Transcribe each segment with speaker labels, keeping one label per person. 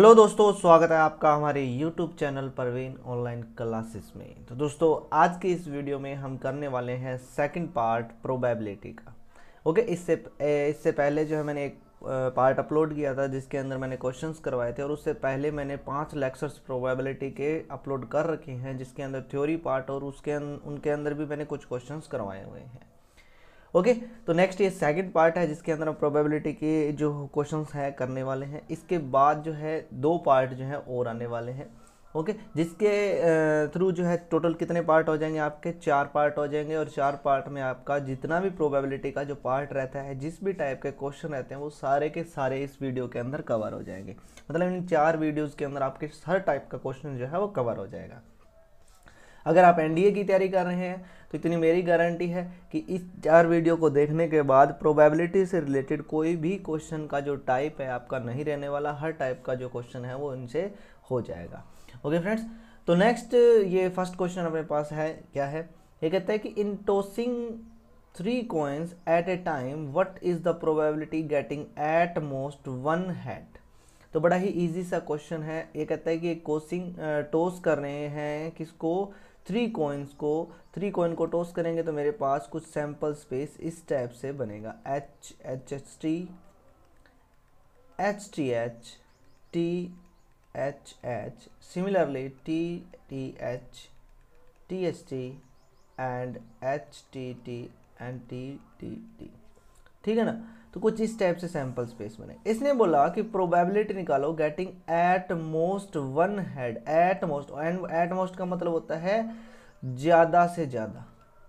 Speaker 1: Hello दोस्तों, स्वागत है आपका हमारे YouTube channel Parveen online classes में। तो दोस्तों, आज के इस वीडियो में हम करने वाले हैं सेकंड पार्ट प्रोबेबिलिटी का। ओके, इससे पहले जो है मैंने एक पार्ट अपलोड किया था जिसके अंदर मैंने क्वेश्चंस करवाए थे, और उससे पहले मैंने 5 लेक्चर्स प्रोबेबिलिटी के अपलोड कर रखे हैं जिसके अंदर थ्योरी पार्ट और उनके अंदर भी मैंने कुछ क्वेश्चंस करवाए हुए हैं। ओके, तो नेक्स्ट ये सेकंड पार्ट है जिसके अंदर हम प्रोबेबिलिटी के जो क्वेश्चंस हैं करने वाले हैं। इसके बाद जो है 2 पार्ट जो है और आने वाले हैं। ओके, जिसके थ्रू जो है टोटल कितने पार्ट हो जाएंगे आपके 4 पार्ट हो जाएंगे, और 4 पार्ट में आपका जितना भी प्रोबेबिलिटी का जो पार्ट रहता है, जिस भी टाइप के क्वेश्चन रहते हैं, वो सारे के सारे इस वीडियो के अंदर कवर हो जाएंगे। मतलब इन 4 वीडियोज़ के अंदर आपके हर टाइप का क्वेश्चन जो है वो कवर हो जाएगा। अगर आप एनडीए की तैयारी कर रहे हैं तो इतनी मेरी गारंटी है कि इस 4 वीडियो को देखने के बाद प्रोबेबिलिटी से रिलेटेड कोई भी क्वेश्चन का जो टाइप है आपका नहीं रहने वाला। हर टाइप का जो क्वेश्चन है वो इनसे हो जाएगा। ओके फ्रेंड्स, तो नेक्स्ट ये फर्स्ट क्वेश्चन अपने पास है, क्या है? ये कहता है कि in tossing 3 coins at a time what is the probability getting at most 1 head. तो बड़ा ही इजी सा क्वेश्चन है। ये कहता है कि टॉस कर रहे हैं किसको? 3 coins को। 3 coin को टॉस करेंगे तो मेरे पास कुछ सैंपल स्पेस इस टाइप से बनेगा, H H H T H T H T H H, similarly T T H T and H T and T T. ठीक है ना? तो कुछ इस टाइप से सैंपल स्पेस बने। इसने बोला कि प्रोबेबिलिटी निकालो getting at most 1 head. At most, and at most का मतलब होता है ज्यादा से ज्यादा।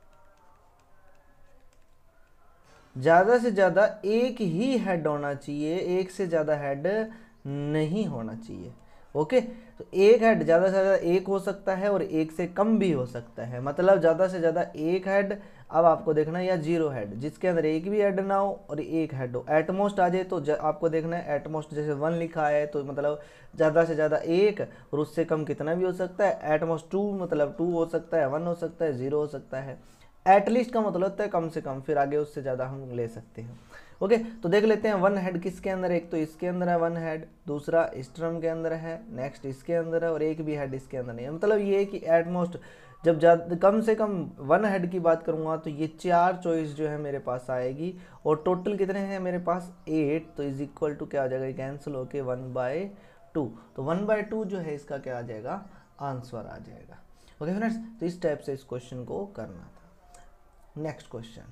Speaker 1: ज्यादा से ज्यादा एक ही हेड होना चाहिए, एक से ज्यादा हेड नहीं होना चाहिए। ओके, तो एक हेड ज्यादा से ज्यादा एक हो सकता है और एक से कम भी हो सकता है। मतलब ज्यादा से ज्यादा एक हेड, अब आपको देखना है, या 0 हेड जिसके अंदर एक भी हेड ना हो और एक हेड हो। एटमोस्ट आ जाए तो आपको देखना है एटमोस्ट, जैसे 1 लिखा है तो मतलब ज़्यादा से ज़्यादा एक, और उससे कम कितना भी हो सकता है। एटमोस्ट 2 मतलब 2 हो सकता है, 1 हो सकता है, 0 हो सकता है। एटलीस्ट का मतलब होता है कम से कम, फिर आगे उससे ज़्यादा हम ले सकते हैं। ओके, तो देख लेते हैं 1 हेड किसके अंदर है। एक तो इसके अंदर है 1 हेड, दूसरा इस टर्म के अंदर है, नेक्स्ट इसके अंदर है, और एक भी हेड इसके अंदर नहीं है। मतलब ये है कि एटमोस्ट जब ज़्यादा कम से कम 1 हेड की बात करूँगा तो ये 4 चॉइस जो है मेरे पास आएगी, और टोटल कितने हैं मेरे पास? 8। तो इज इक्वल टू क्या आ जाएगा? कैंसिल होके 1/2। तो 1/2 जो है इसका क्या आ जाएगा? आंसर आ जाएगा। ओके फ्रेंड्स, तो इस टाइप से इस क्वेश्चन को करना था। नेक्स्ट क्वेश्चन,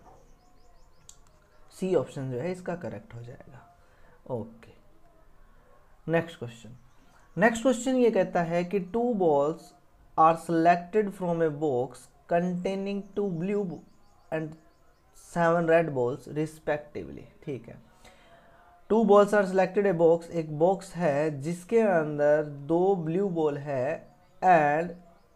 Speaker 1: सी ऑप्शन जो है इसका करेक्ट हो जाएगा। ओके, नेक्स्ट क्वेश्चन ये कहता है कि 2 balls are selected from a box containing 2 blue and 7 red balls respectively। ठीक है, 2 balls are selected, a box, एक बॉक्स है जिसके अंदर 2 ब्लू बॉल है एंड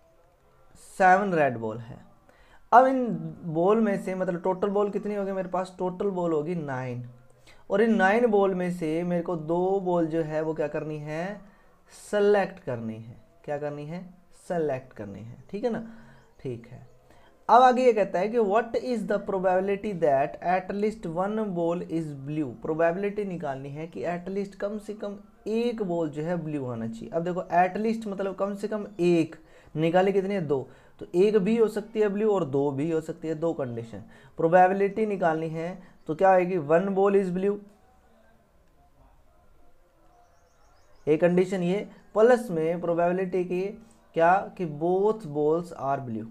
Speaker 1: 7 रेड बॉल है। अब इन बॉल में से, मतलब टोटल बॉल कितनी होगी मेरे पास? टोटल बॉल होगी 9, और इन 9 बॉल में से मेरे को 2 बॉल जो है वो क्या करनी है? सेलेक्ट करनी है। क्या करनी है? सेलेक्ट करनी है। ठीक है ना? ठीक है। अब आगे ये कहता है कि what is the probability that at least 1 ball is blue. Probability निकालनी है कि एटलीस्ट कम से कम एक बॉल जो है ब्लू होना चाहिए। अब देखो, एटलीस्ट मतलब कम से कम एक, निकाली कितनी है? 2। तो एक भी हो सकती है ब्लू और 2 भी हो सकती है, 2 कंडीशन। प्रोबेबिलिटी निकालनी है तो क्या आएगी? 1 बॉल इज ब्लू, एक कंडीशन ये, प्लस में प्रोबेबिलिटी की क्या कि both balls are blue,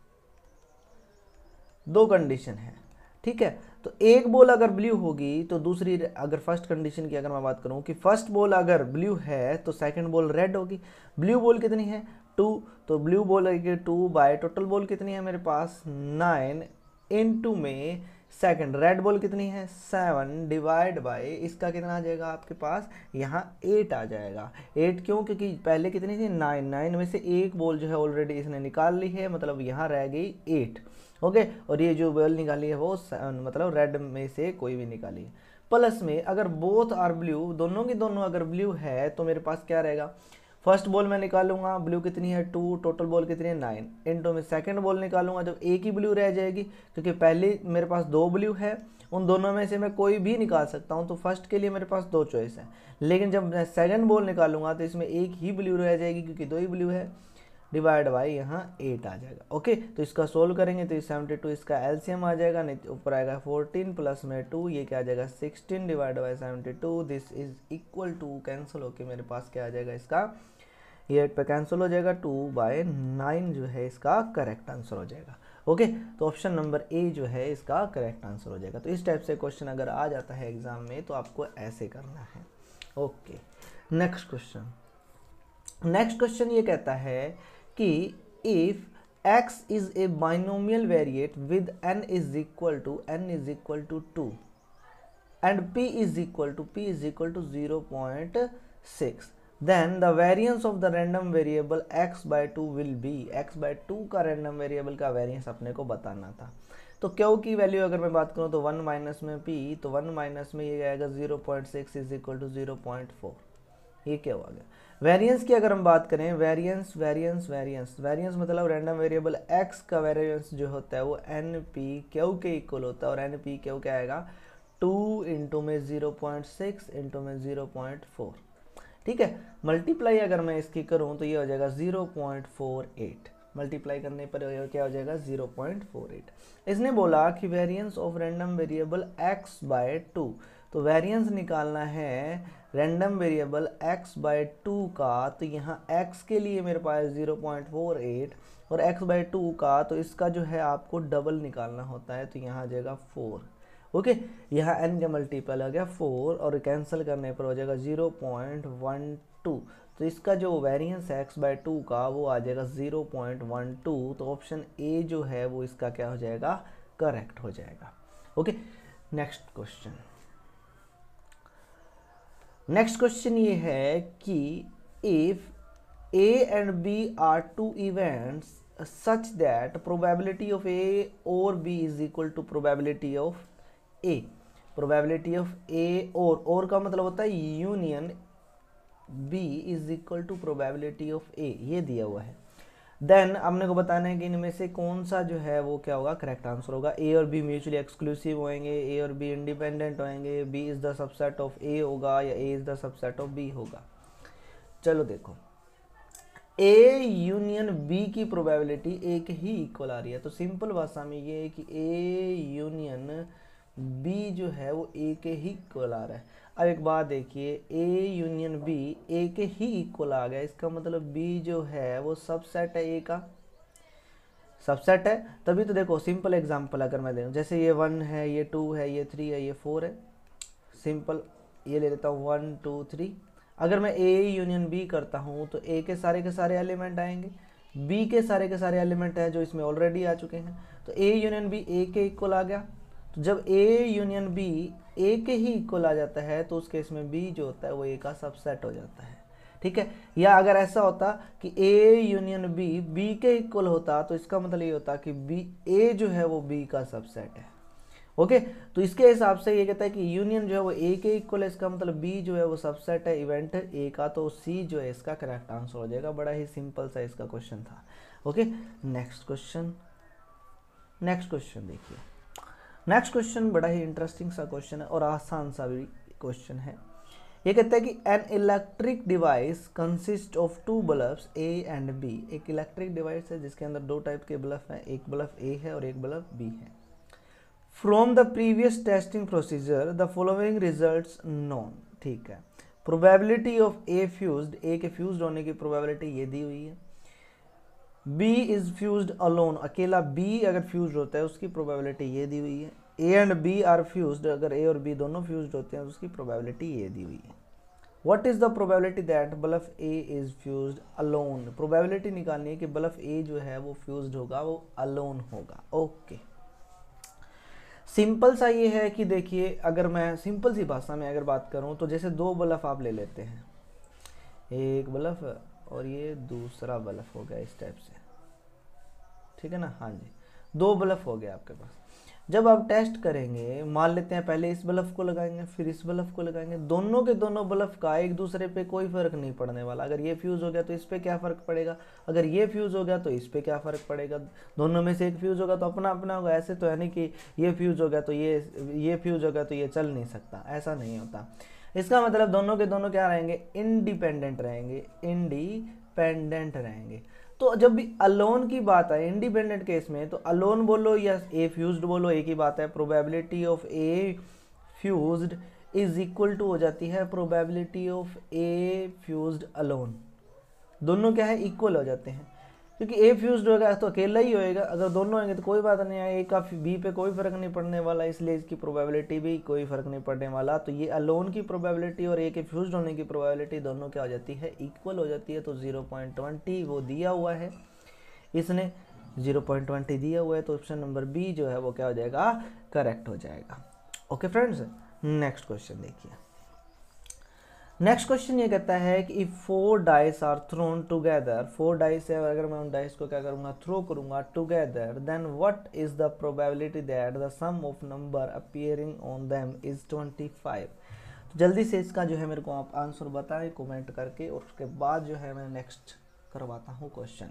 Speaker 1: 2 condition है। ठीक है, तो एक बॉल अगर ब्लू होगी तो दूसरी, अगर फर्स्ट कंडीशन की अगर मैं बात करूं कि फर्स्ट बॉल अगर ब्लू है तो सेकंड बॉल रेड होगी। ब्लू बॉल कितनी है? 2, तो ब्लू बॉल है 2 बाय टोटल बॉल कितनी है मेरे पास? 9 इनटू में सेकंड रेड बॉल कितनी है? 7 डिवाइड बाय इसका कितना आ जाएगा आपके पास? यहाँ 8 आ जाएगा। 8 क्यों? क्योंकि पहले कितनी थी? 9 में से एक बॉल जो है ऑलरेडी इसने निकाल ली है, मतलब यहाँ रह गई 8। ओके, और ये जो बॉल निकाली है वो मतलब रेड में से कोई भी निकाली है। प्लस में अगर बोथ आर ब्लू, दोनों की दोनों अगर ब्लू है तो मेरे पास क्या रहेगा? फर्स्ट बॉल मैं निकालूंगा, ब्लू कितनी है 2, टोटल बॉल कितनी है 9, इनटू में सेकंड बॉल निकालूंगा जब एक ही ब्लू रह जाएगी, क्योंकि पहले मेरे पास 2 ब्लू है, उन दोनों में से मैं कोई भी निकाल सकता हूं, तो फर्स्ट के लिए मेरे पास 2 चॉइस है। लेकिन जब मैं सेकंड बॉल निकालूंगा तो इसमें एक ही ब्लू रह जाएगी, क्योंकि 2 ही ब्लू है, डिवाइड बाई यहाँ 8 आ जाएगा। ओके, तो इसका सोल्व करेंगे तो 72 इसका एलसीएम आ जाएगा, नहीं ऊपर आएगा 14 प्लस में 2, ये क्या आ जाएगा 16 divide by 72, this is equal to, cancel होके मेरे पास क्या आ जाएगा इसका, ये 8 पे कैंसिल हो जाएगा, 2/9 जो है इसका करेक्ट आंसर हो जाएगा। ओके, तो ऑप्शन नंबर ए जो है इसका करेक्ट आंसर हो जाएगा। तो इस टाइप से क्वेश्चन अगर आ जाता है एग्जाम में तो आपको ऐसे करना है। ओके, नेक्स्ट क्वेश्चन ये कहता है कि if x is a binomial variate with n is equal to 2 and p is equal to 0.6, then the variance of the random variable x/2 will be, x/2 का random variable का variance अपने को बताना था। तो क्यों की वैल्यू अगर मैं बात करूँ तो 1 माइनस में p, तो 1 माइनस में ये आएगा 0.6 इज इक्वल टू 0.4, ये क्या हुआ गया। वेरिएंस की अगर हम बात करें, वेरिएंस मतलब रैंडम वेरिएबल x का वेरिएंस जो होता है वो np/q के इक्वल होता है, और np/q क्या आएगा 2 इंटू में 0.6 इंटू में 0.4, ठीक है। मल्टीप्लाई अगर मैं इसकी करूं तो ये हो जाएगा 0.48, मल्टीप्लाई करने पर क्या हो जाएगा 0.48। इसने बोला कि variance of random variable x/2, तो वेरिएंस निकालना है रैंडम वेरिएबल x/2 का, तो यहाँ x के लिए मेरे पास 0.48 और x/2 का, तो इसका जो है आपको डबल निकालना होता है, तो यहाँ आ जाएगा 4। ओके, यहाँ n का मल्टीपल आ गया 4 और कैंसिल करने पर हो जाएगा 0.12, तो इसका जो वेरिएंस है x/2 का वो आ जाएगा 0.12, तो ऑप्शन ए जो है वो इसका क्या हो जाएगा करेक्ट हो जाएगा। ओके, नेक्स्ट क्वेश्चन ये है कि if a and b are two events such that probability of a or b is equal to probability of a, probability of a और का मतलब होता है union b is equal to probability of a, ये दिया हुआ है। Then हमने को बताना है कि इनमें से कौन सा जो है वो क्या होगा करेक्ट आंसर होगा। ए और बी म्यूचुअली एक्सक्लूसिव होंगे, ए और बी इंडिपेंडेंट होंगे, B is the subset of A होगा, या A is the subset of B होगा। चलो देखो, ए यूनियन बी की प्रोबेबिलिटी एक ही इक्वल आ रही है, तो सिंपल भाषा में ये है कि ए यूनियन बी जो है वो ए के ही इक्वल आ रहा है। अब एक बात देखिए, ए यूनियन बी ए के ही इक्वल आ गया, इसका मतलब बी जो है वो सबसेट है, ए का सबसेट है। तभी तो देखो सिंपल एग्जांपल अगर मैं दूं, जैसे ये 1 है, ये 2 है, ये 3 है, ये 4 है, सिंपल ये ले लेता हूँ 1 2 3। अगर मैं ए यूनियन बी करता हूँ तो ए के सारे एलिमेंट आएंगे, बी के सारे एलिमेंट हैं जो इसमें ऑलरेडी आ चुके हैं, तो ए यूनियन बी ए के इक्वल आ गया। तो जब ए यूनियन बी ए के ही इक्वल आ जाता है तो उस केस में बी जो होता है वो ए का सबसेट हो जाता है, ठीक है। या अगर ऐसा होता कि ए यूनियन बी बी के इक्वल होता तो इसका मतलब ये होता कि बी ए जो है वो बी का सबसेट है। ओके, तो इसके हिसाब से ये कहता है कि यूनियन जो है वो ए के इक्वल है, इसका मतलब बी जो है वो सबसेट है इवेंट ए का, तो सी जो है इसका करेक्ट आंसर हो जाएगा। बड़ा ही सिंपल सा इसका क्वेश्चन था। ओके, नेक्स्ट क्वेश्चन देखिए। नेक्स्ट क्वेश्चन बड़ा ही इंटरेस्टिंग सा क्वेश्चन है और आसान सा भी क्वेश्चन है। ये कहता है कि an electric device consist of 2 bulbs A and B. एक इलेक्ट्रिक डिवाइस है जिसके अंदर 2 टाइप के बल्ब हैं, एक बल्ब ए है और एक बल्ब बी है। From the previous testing procedure the following results known, ठीक है। Probability of A fused, A के फ्यूज्ड होने की प्रोबेबिलिटी ये दी हुई है। बी इज फ्यूज्ड अलोन, अकेला बी अगर फ्यूज्ड होता है उसकी प्रोबेबिलिटी ये दी हुई है। A and B are fused, अगर ए और बी दोनों फ्यूज्ड होते हैं उसकी प्रोबेबिलिटी ये दी हुई है। What is the probability that bulb A is fused alone, probability निकालनी है कि बल्ब ए जो है वो फ्यूज्ड होगा, वो अलोन होगा। ओके, सिंपल सा ये है कि देखिए, अगर मैं सिंपल सी भाषा में अगर बात करूं तो जैसे 2 बल्ब आप ले लेते हैं, एक बल्ब और ये दूसरा बल्ब हो गया इस टाइप से, ठीक है ना। हाँ जी, 2 बल्ब हो गया आपके पास। जब आप टेस्ट करेंगे, मान लेते हैं पहले इस बल्ब को लगाएंगे फिर इस बल्ब को लगाएंगे, दोनों के दोनों बल्ब का एक दूसरे पे कोई फर्क नहीं पड़ने वाला। अगर ये फ्यूज़ हो गया तो इस पे क्या फ़र्क पड़ेगा, अगर ये फ्यूज़ हो गया तो इस पे क्या फ़र्क पड़ेगा, दोनों में से एक फ्यूज़ होगा तो अपना अपना होगा। ऐसे तो है नहीं कि ये फ्यूज़ हो गया तो ये फ्यूज़ हो गया तो ये चल नहीं सकता, ऐसा नहीं होता। इसका मतलब दोनों के दोनों क्या रहेंगे, इंडिपेंडेंट रहेंगे, इंडिपेंडेंट रहेंगे। तो जब भी अलोन की बात है इंडिपेंडेंट केस में, तो अलोन बोलो या ए फ्यूज्ड बोलो, एक ही बात है। Probability of A fused is equal to हो जाती है probability of A fused alone. दोनों क्या है, इक्वल हो जाते हैं, क्योंकि ए फ्यूज्ड होगा तो अकेला ही होएगा, अगर दोनों होंगे तो कोई बात नहीं है, ए का बी पे कोई फर्क नहीं पड़ने वाला, इसलिए इसकी प्रोबेबिलिटी भी कोई फर्क नहीं पड़ने वाला। तो ये अलोन की प्रोबेबिलिटी और ए के फ्यूज्ड होने की प्रोबेबिलिटी दोनों क्या हो जाती है, इक्वल हो जाती है। तो 0.20 वो दिया हुआ है, इसने 0.20 दिया हुआ है, तो ऑप्शन नंबर बी जो है वो क्या हो जाएगा, करेक्ट हो जाएगा। ओके फ्रेंड्स, नेक्स्ट क्वेश्चन देखिए। नेक्स्ट क्वेश्चन ये कहता है कि if 4 dice are thrown together, 4 dice है, अगर मैं उन डाइस को क्या करूंगा, थ्रो करूंगा together, then what is the probability that the sum of number appearing on them is 25। तो जल्दी से इसका जो है मेरे को आप आंसर बताएं कमेंट करके, और उसके बाद जो है मैं नेक्स्ट करवाता हूँ क्वेश्चन,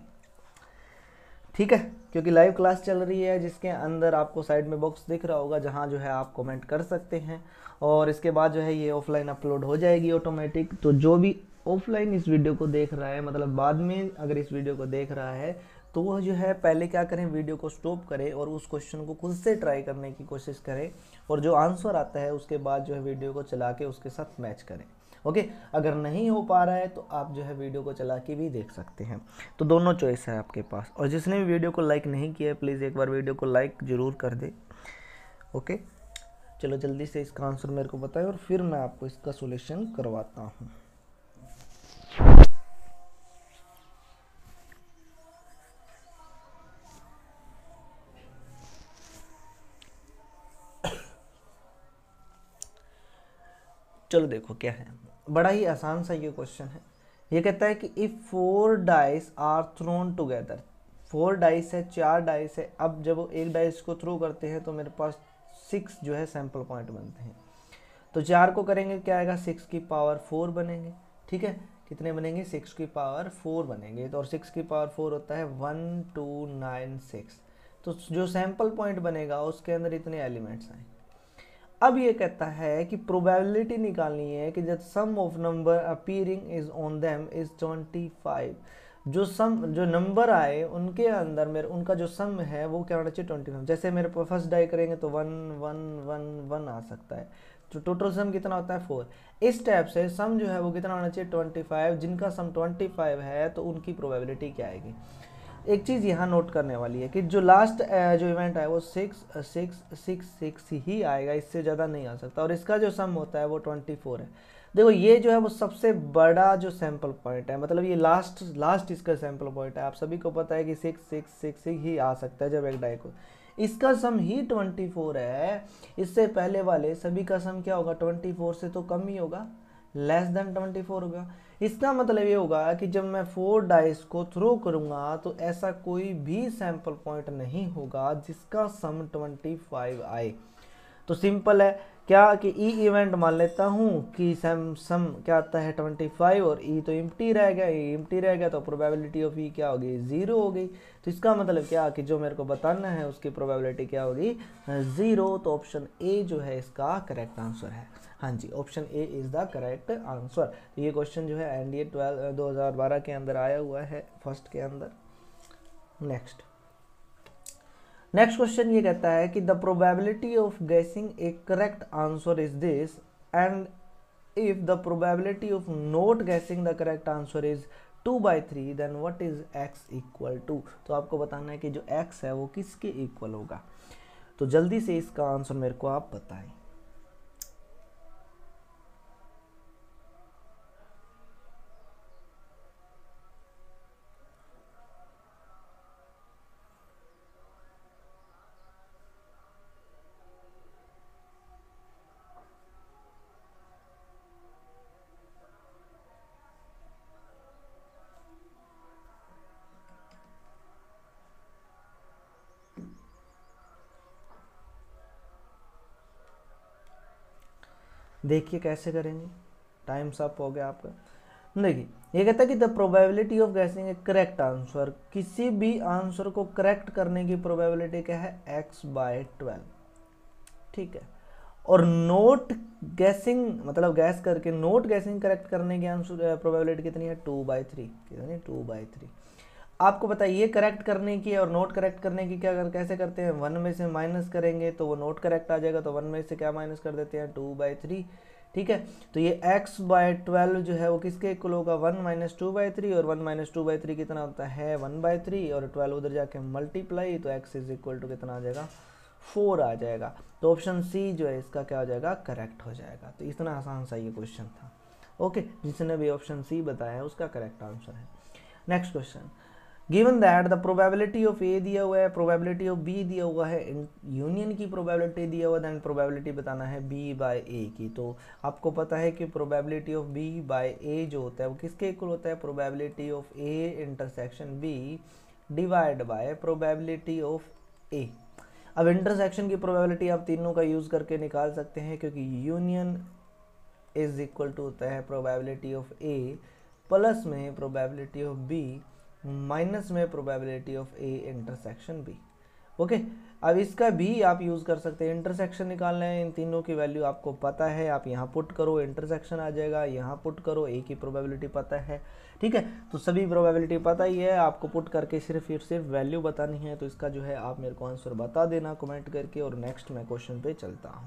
Speaker 1: ठीक है। क्योंकि लाइव क्लास चल रही है जिसके अंदर आपको साइड में बॉक्स दिख रहा होगा जहाँ जो है आप कमेंट कर सकते हैं, और इसके बाद जो है ये ऑफलाइन अपलोड हो जाएगी ऑटोमेटिक। तो जो भी ऑफलाइन इस वीडियो को देख रहा है, मतलब बाद में अगर इस वीडियो को देख रहा है, तो वह जो है पहले क्या करें, वीडियो को स्टॉप करें और उस क्वेश्चन को खुद से ट्राई करने की कोशिश करें, और जो आंसर आता है उसके बाद जो है वीडियो को चला के उसके साथ मैच करें। ओके, अगर नहीं हो पा रहा है तो आप जो है वीडियो को चला के भी देख सकते हैं। तो दोनों चॉइस है आपके पास। और जिसने भी वीडियो को लाइक नहीं किया है प्लीज़ एक बार वीडियो को लाइक ज़रूर कर दे। ओके, चलो जल्दी से इसका आंसर मेरे को बताएं और फिर मैं आपको इसका सॉल्यूशन करवाता हूँ। चलो देखो क्या है, बड़ा ही आसान सा ये क्वेश्चन है। ये कहता है कि if 4 dice are thrown together, 4 dice है, 4 डाइस है, अब जब एक डाइस को थ्रो करते हैं तो मेरे पास 6 जो है सैंपल पॉइंट बनते हैं। तो 4 को करेंगे क्या आएगा, 6 की पावर 4 बनेंगे, ठीक है। कितने बनेंगे, 6 की पावर 4 बनेंगे। तो और 6 की पावर 4 होता है 1296। तो जो सैंपल पॉइंट बनेगा उसके अंदर इतने एलिमेंट्स आए। अब ये कहता है कि प्रोबेबिलिटी निकालनी है कि जब sum of number appearing is on them is 25। जो नंबर आए उनके अंदर मेरे उनका जो सम है वो क्या होना चाहिए, 25। जैसे मेरे पास फर्स्ट डाई करेंगे तो 1 1 1 1 आ सकता है, तो टोटल सम कितना होता है 4। इस टाइप से सम जो है वो कितना होना चाहिए 25। जिनका सम 25 है तो उनकी प्रोबेबिलिटी क्या आएगी। एक चीज़ यहाँ नोट करने वाली है कि जो लास्ट जो इवेंट है वो 6 6 6 6 ही आएगा, इससे ज़्यादा नहीं आ सकता। और इसका जो सम होता है वो 24 है। देखो ये जो है वो सबसे बड़ा जो सैंपल पॉइंट है, मतलब ये लास्ट इसका सैंपल पॉइंट है। आप सभी को पता है कि 6 6 6 ही आ सकता है जब एक डाई को, इसका सम ही 24 है। इससे पहले वाले सभी का सम क्या होगा, 24 से तो कम ही होगा, लेस देन 24 होगा। इसका मतलब ये होगा कि जब मैं 4 डाइस को थ्रो करूंगा तो ऐसा कोई भी सैंपल पॉइंट नहीं होगा जिसका सम 25 आए। तो सिंपल है क्या कि ई इवेंट मान लेता हूँ कि सम क्या आता है 25, और ई तो इम्प्टी रह गया, ई इम्प्टी रह गया तो प्रोबेबिलिटी ऑफ ई क्या होगी, 0 हो गई। तो इसका मतलब क्या कि जो मेरे को बताना है उसकी प्रोबेबिलिटी क्या होगी, 0। तो ऑप्शन ए जो है इसका करेक्ट आंसर है। हाँ जी, option A is the correct answer. तो ये क्वेश्चन जो है एनडीए 2012 के अंदर आया हुआ है, फर्स्ट के अंदर। नेक्स्ट क्वेश्चन ये कहता है कि the probability of guessing a correct answer is this, and if the probability of not guessing the correct answer is 2/3, then what is x equal to. तो आपको बताना है कि जो x है वो किसके इक्वल होगा। तो जल्दी से इसका आंसर मेरे को आप बताएं। देखिए कैसे करेंगे, टाइम्स अप हो गया आपका। देखिए ये कहता है कि the probability of guessing a correct answer, किसी भी आंसर को करेक्ट करने की प्रोबेबिलिटी क्या है, x/12, ठीक है। और नोट गैसिंग मतलब गैस करके नोट गैसिंग करेक्ट करने की आंसर प्रोबेबिलिटी कितनी है, 2/3, कितनी 2/3। आपको बताइए ये करेक्ट करने की और नोट करेक्ट करने की क्या कैसे करते हैं, 1 में से माइनस करेंगे तो वो नोट करेक्ट आ जाएगा, तो 1 में से क्या माइनस कर देते हैं, 2/3, ठीक है। तो ये x/12 जो है वो किसके इक्वल होगा, 1 - 2/3, और 1 - 2/3 कितना होता है, 1/3, और 12 उधर जाके मल्टीप्लाई, तो x इक्वल टू कितना आ जाएगा, 4 आ जाएगा। तो ऑप्शन सी जो है इसका क्या हो जाएगा, करेक्ट हो जाएगा। तो इतना आसान सा ये क्वेश्चन था, ओके। जिसने भी ऑप्शन सी बताया है उसका करेक्ट आंसर है। Next question, given that the probability of A दिया हुआ है, प्रोबेबिलिटी ऑफ बी दिया हुआ है, यूनियन की प्रोबेबिलिटी दिया हुआ है, देन प्रोबेबिलिटी बताना है b/a की। तो आपको पता है कि प्रोबेबिलिटी ऑफ b/a जो होता है वो किसके इक्वल होता है, probability of a intersection b divide by probability of a। अब इंटरसेक्शन की प्रोबेबिलिटी आप तीनों का यूज करके निकाल सकते हैं, क्योंकि यूनियन इज इक्वल टू होता है प्रोबेबिलिटी ऑफ a प्लस में प्रोबेबिलिटी ऑफ b माइनस में probability of a intersection b, okay. अब इसका भी आप यूज कर सकते हैं, इंटरसेक्शन निकालना है, इन तीनों की वैल्यू आपको पता है, आप यहाँ पुट करो इंटरसेक्शन आ जाएगा, यहाँ पुट करो a की प्रोबेबिलिटी पता है, ठीक है। तो सभी प्रोबेबिलिटी पता ही है, आपको पुट करके सिर्फ वैल्यू बतानी है। तो इसका जो है आप मेरे को आंसर बता देना कमेंट करके, और नेक्स्ट मैं क्वेश्चन पे चलता हूँ।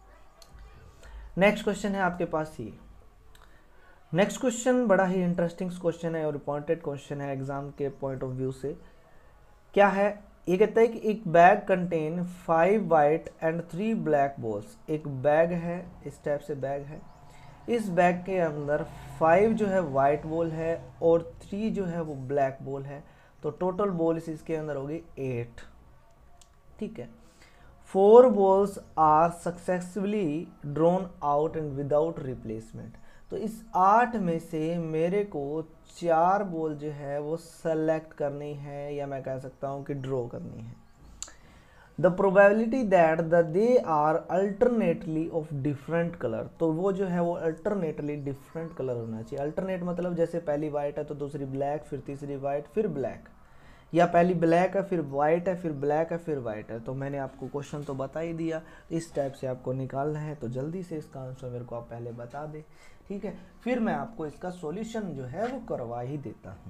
Speaker 1: नेक्स्ट क्वेश्चन है आपके पास ये, नेक्स्ट क्वेश्चन बड़ा ही इंटरेस्टिंग क्वेश्चन है और इंपॉर्टेंट क्वेश्चन है एग्जाम के पॉइंट ऑफ व्यू से। क्या है, ये कहता है कि एक bag contain 5 white and 3 black balls. एक बैग है, इस टाइप से बैग है, इस बैग के अंदर 5 जो है वाइट बॉल है और 3 जो है वो ब्लैक बॉल है। तो टोटल बॉल्स इसके अंदर होगी 8, ठीक है। 4 balls are successfully drawn out and without replacement. तो इस 8 में से मेरे को 4 बॉल जो है वो सेलेक्ट करनी है, या मैं कह सकता हूँ कि ड्रॉ करनी है। The probability that they are alternately of different colour. तो वो जो है वो अल्टरनेटली डिफरेंट कलर होना चाहिए। अल्टरनेट मतलब जैसे पहली वाइट है तो दूसरी ब्लैक, फिर तीसरी वाइट, फिर ब्लैक, या पहली ब्लैक है फिर वाइट है फिर ब्लैक है फिर वाइट है। तो मैंने आपको क्वेश्चन तो बता ही दिया, इस टाइप से आपको निकालना है। तो जल्दी से इसका आंसर मेरे को आप पहले बता दें, ठीक है, फिर मैं आपको इसका सॉल्यूशन जो है वो करवा ही देता हूँ।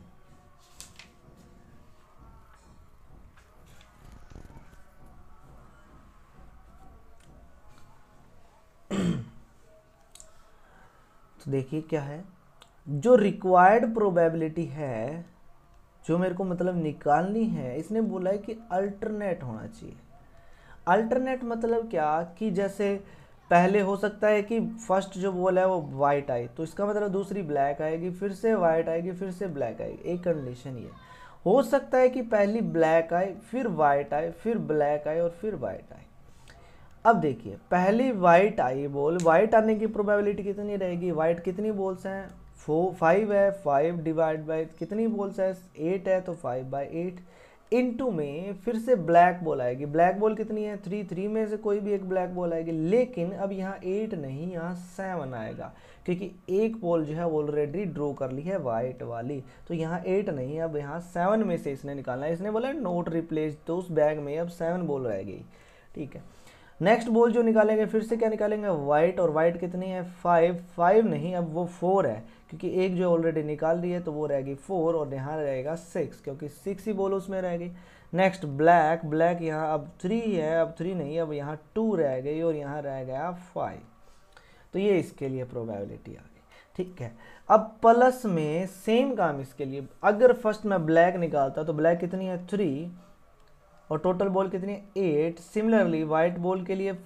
Speaker 1: तो देखिए क्या है, जो रिक्वायर्ड प्रोबेबिलिटी है, जो मेरे को मतलब निकालनी है, इसने बोला है कि अल्टरनेट होना चाहिए। अल्टरनेट मतलब क्या, कि जैसे पहले हो सकता है कि फर्स्ट जो बॉल है वो वाइट आई, तो इसका मतलब दूसरी ब्लैक आएगी, फिर से वाइट आएगी, फिर से ब्लैक आएगी। एक कंडीशन ये हो सकता है कि पहली ब्लैक आए, फिर वाइट आए, फिर ब्लैक आए और फिर वाइट आए। अब देखिए पहली वाइट आई बॉल, वाइट आने की प्रोबेबिलिटी कितनी रहेगी, वाइट कितनी बॉल्स हैं, 5 है, 5 डिवाइड बाई कितनी बॉल्स है, 8 है, तो 5/8 इनटू में फिर से ब्लैक बॉल आएगी। ब्लैक बॉल कितनी है, 3 में से कोई भी एक ब्लैक बॉल आएगी, लेकिन अब यहाँ 8 नहीं, यहाँ 7 आएगा, क्योंकि एक बॉल जो है वो ऑलरेडी ड्रॉ कर ली है वाइट वाली। तो यहाँ 8 नहीं, अब यहाँ 7 में से इसने निकालना है। इसने बोला नोट रिप्लेस, तो उस बैग में अब 7 बॉल रह गई, ठीक है। नेक्स्ट बॉल जो निकालेंगे, फिर से क्या निकालेंगे, वाइट, और वाइट कितनी है, 5 नहीं, अब वो 4 है, क्योंकि एक जो ऑलरेडी निकाल दी है तो वो रहेगी 4, और यहाँ रहेगा 6, क्योंकि 6 ही बॉल उसमें रह गई। नेक्स्ट ब्लैक, ब्लैक यहाँ अब 3 है, अब 3 नहीं, अब यहाँ 2 रह गई, और यहाँ रह गया 5। तो ये इसके लिए प्रोबेबिलिटी आ गई, ठीक है। अब प्लस में सेम काम इसके लिए, अगर फर्स्ट मैं ब्लैक निकालता तो ब्लैक कितनी है, 3, और टोटल बॉल कितनी है, 8। सिमिलरली वाइट बॉल के लिए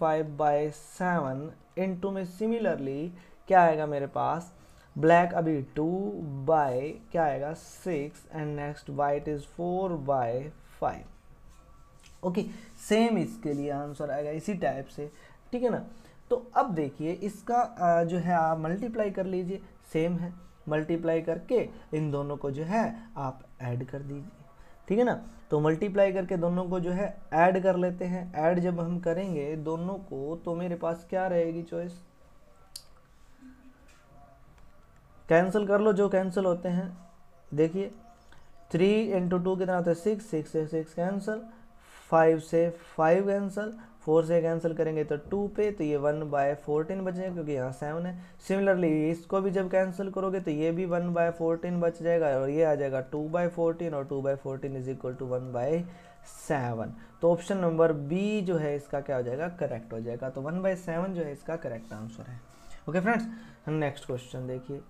Speaker 1: 5/7 इनटू में सिमिलरली क्या आएगा मेरे पास, ब्लैक अभी 2 क्या आएगा 6, and next white is 4/5। Okay, same इसके लिए आंसर आएगा इसी टाइप से, ठीक है ना। तो अब देखिए इसका जो है आप मल्टीप्लाई कर लीजिए, सेम है, मल्टीप्लाई करके इन दोनों को जो है आप ऐड कर दीजिए, ठीक है ना। तो मल्टीप्लाई करके दोनों को जो है ऐड कर लेते हैं। ऐड जब हम करेंगे दोनों को, तो मेरे पास क्या रहेगी चॉइस, कैंसिल कर लो जो कैंसिल होते हैं। देखिए 3 × 2 कितना होता है 6, 6 से 6 कैंसिल, 5 से 5 कैंसिल, 4 से कैंसिल करेंगे तो 2 पे, तो ये 1/14 बचेगा क्योंकि यहाँ 7 है। सिमिलरली इसको भी जब कैंसिल करोगे तो ये भी 1/14 बच जाएगा और ये आ जाएगा 2/14 और 2/14 इज इक्वल टू 1/7। तो ऑप्शन नंबर बी जो है इसका क्या हो जाएगा, करेक्ट हो जाएगा। तो 1/7 जो है इसका करेक्ट आंसर है। ओके फ्रेंड्स, नेक्स्ट क्वेश्चन देखिए।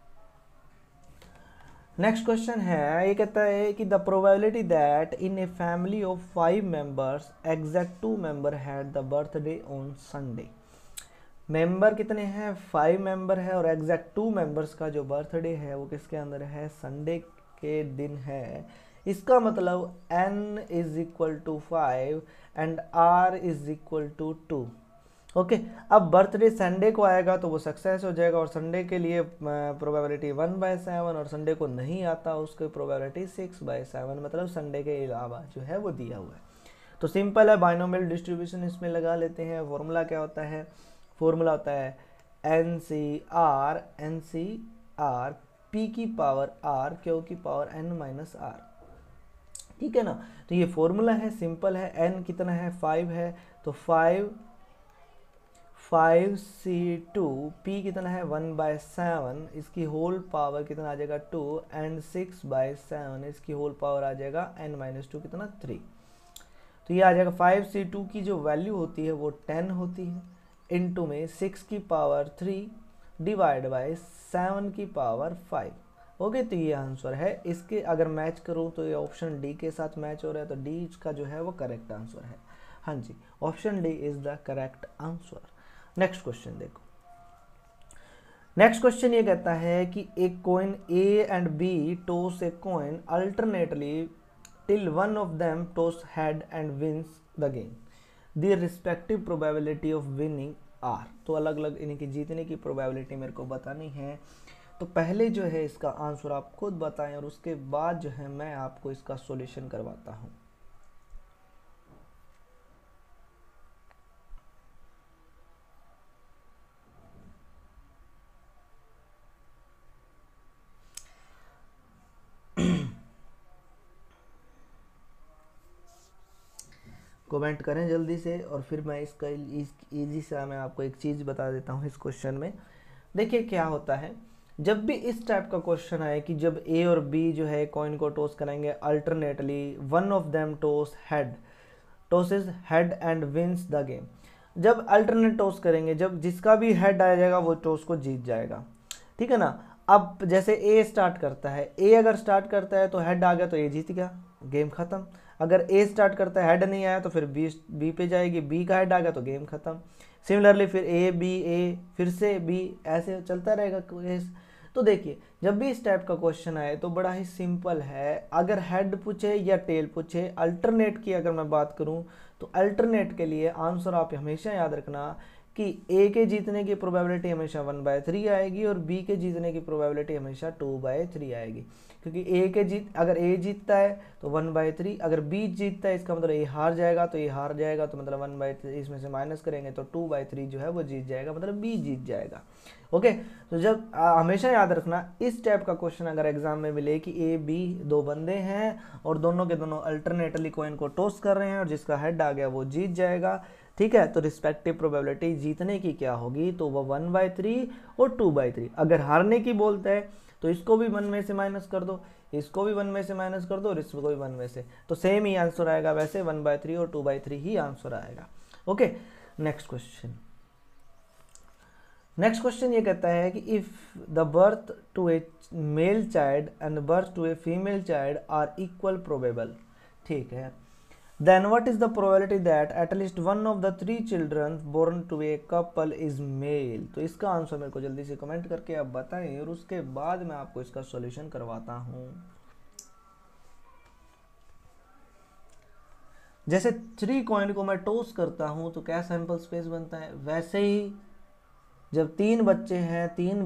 Speaker 1: नेक्स्ट क्वेश्चन है, ये कहता है कि the probability that in a family of 5 members exact 2 member had the birthday on Sunday. Member कितने हैं, 5 मेंबर है और एग्जैक्ट 2 मेंबर्स का जो बर्थडे है वो किसके अंदर है, संडे के दिन है। इसका मतलब n is equal to 5 and r is equal to 2। Okay, अब बर्थडे संडे को आएगा तो वो सक्सेस हो जाएगा और संडे के लिए प्रोबेबिलिटी 1/7 और संडे को नहीं आता उसकी प्रोबेबिलिटी 6/7, मतलब संडे के अलावा जो है वो दिया हुआ है। तो सिंपल है, बाइनोमियल डिस्ट्रीब्यूशन इसमें लगा लेते हैं। फॉर्मूला क्या होता है, फॉर्मूला होता है NCR P की पावर R Q की पावर n-r, ठीक है ना। तो ये फॉर्मूला है, सिंपल है। n कितना है 5 है तो 5C2, P कितना है 1/7, इसकी होल पावर कितना आ जाएगा 2 एंड 6/7 इसकी होल पावर आ जाएगा n-2 कितना 3। तो ये आ जाएगा 5C2 की जो वैल्यू होती है वो 10 होती है, इनटू में 6 की पावर 3 डिवाइड बाय 7 की पावर 5। ओके, तो ये आंसर है। इसके अगर मैच करूँ तो ये ऑप्शन डी के साथ मैच हो रहा है, तो डी का जो है वो करेक्ट आंसर है। हाँ जी, option D is the correct answer. Next question देखो। नेक्स्ट क्वेश्चन ये कहता है कि एक coin A and B toss a coin alternately till one of them toss head and wins the game. Their respective probability of winning are. तो अलग अलग इनकी जीतने की प्रोबेबिलिटी मेरे को बतानी है। तो पहले जो है इसका आंसर आप खुद बताएं और उसके बाद जो है मैं आपको इसका सॉल्यूशन करवाता हूं। कमेंट करें जल्दी से और फिर मैं इसका इजी सा मैं आपको एक चीज़ बता देता हूँ इस क्वेश्चन में। देखिए क्या होता है, जब भी इस टाइप का क्वेश्चन आए कि जब ए और बी जो है कॉइन को टॉस कराएंगे alternately, one of them tosses head and wins the game. जब अल्टरनेट टॉस करेंगे, जब जिसका भी हेड आ जाएगा वो टॉस को जीत जाएगा, ठीक है ना। अब जैसे ए स्टार्ट करता है, ए अगर स्टार्ट करता है तो हेड आ गया तो ए जीत गया, गेम खत्म। अगर ए स्टार्ट करता है हेड नहीं आया तो फिर बी पे जाएगी, बी का हेड आ गया तो गेम खत्म। सिमिलरली फिर ए फिर से बी, ऐसे चलता रहेगा केस। तो देखिए जब भी इस टाइप का क्वेश्चन आए तो बड़ा ही सिंपल है। अगर हेड पूछे या टेल पूछे, अल्टरनेट की अगर मैं बात करूं तो अल्टरनेट के लिए आंसर आप हमेशा याद रखना कि ए के जीतने की प्रोबेबिलिटी हमेशा 1/3 आएगी और बी के जीतने की प्रोबेबिलिटी हमेशा 2/3 आएगी। क्योंकि अगर ए जीतता है तो 1/3, अगर बी जीतता है इसका मतलब ए हार जाएगा, तो ए हार जाएगा तो मतलब 1/3 इसमें से माइनस करेंगे तो 2/3 जो है वो जीत जाएगा, मतलब बी जीत जाएगा। ओके, तो जब हमेशा याद रखना इस टाइप का क्वेश्चन अगर एग्जाम में मिले कि ए बी दो बंदे हैं और दोनों के दोनों अल्टरनेटली कॉइन को टॉस कर रहे हैं और जिसका हेड आ गया वो जीत जाएगा, ठीक है। तो रिस्पेक्टिव प्रोबेबिलिटी जीतने की क्या होगी, तो वो 1/3 और 2/3। अगर हारने की बोलता है तो इसको भी 1 में से माइनस कर दो, इसको भी 1 में से माइनस कर दो और इसको भी 1 में से, तो सेम ही आंसर आएगा। वैसे 1/3 और 2/3 ही आंसर आएगा। ओके, नेक्स्ट क्वेश्चन ये कहता है कि if the birth to a male child and birth to a female child are equal probable, ठीक है, then what is the probability that at least one of the 3 children born to a couple is male। तो इसका answer मेरे को जल्दी से comment करके आप बताएं और उसके बाद मैं आपको इसका सॉल्यूशन करवाता हूं। जैसे 3 कॉइन को मैं टॉस करता हूं तो क्या सैंपल स्पेस बनता है, वैसे ही जब 3 बच्चे हैं, 3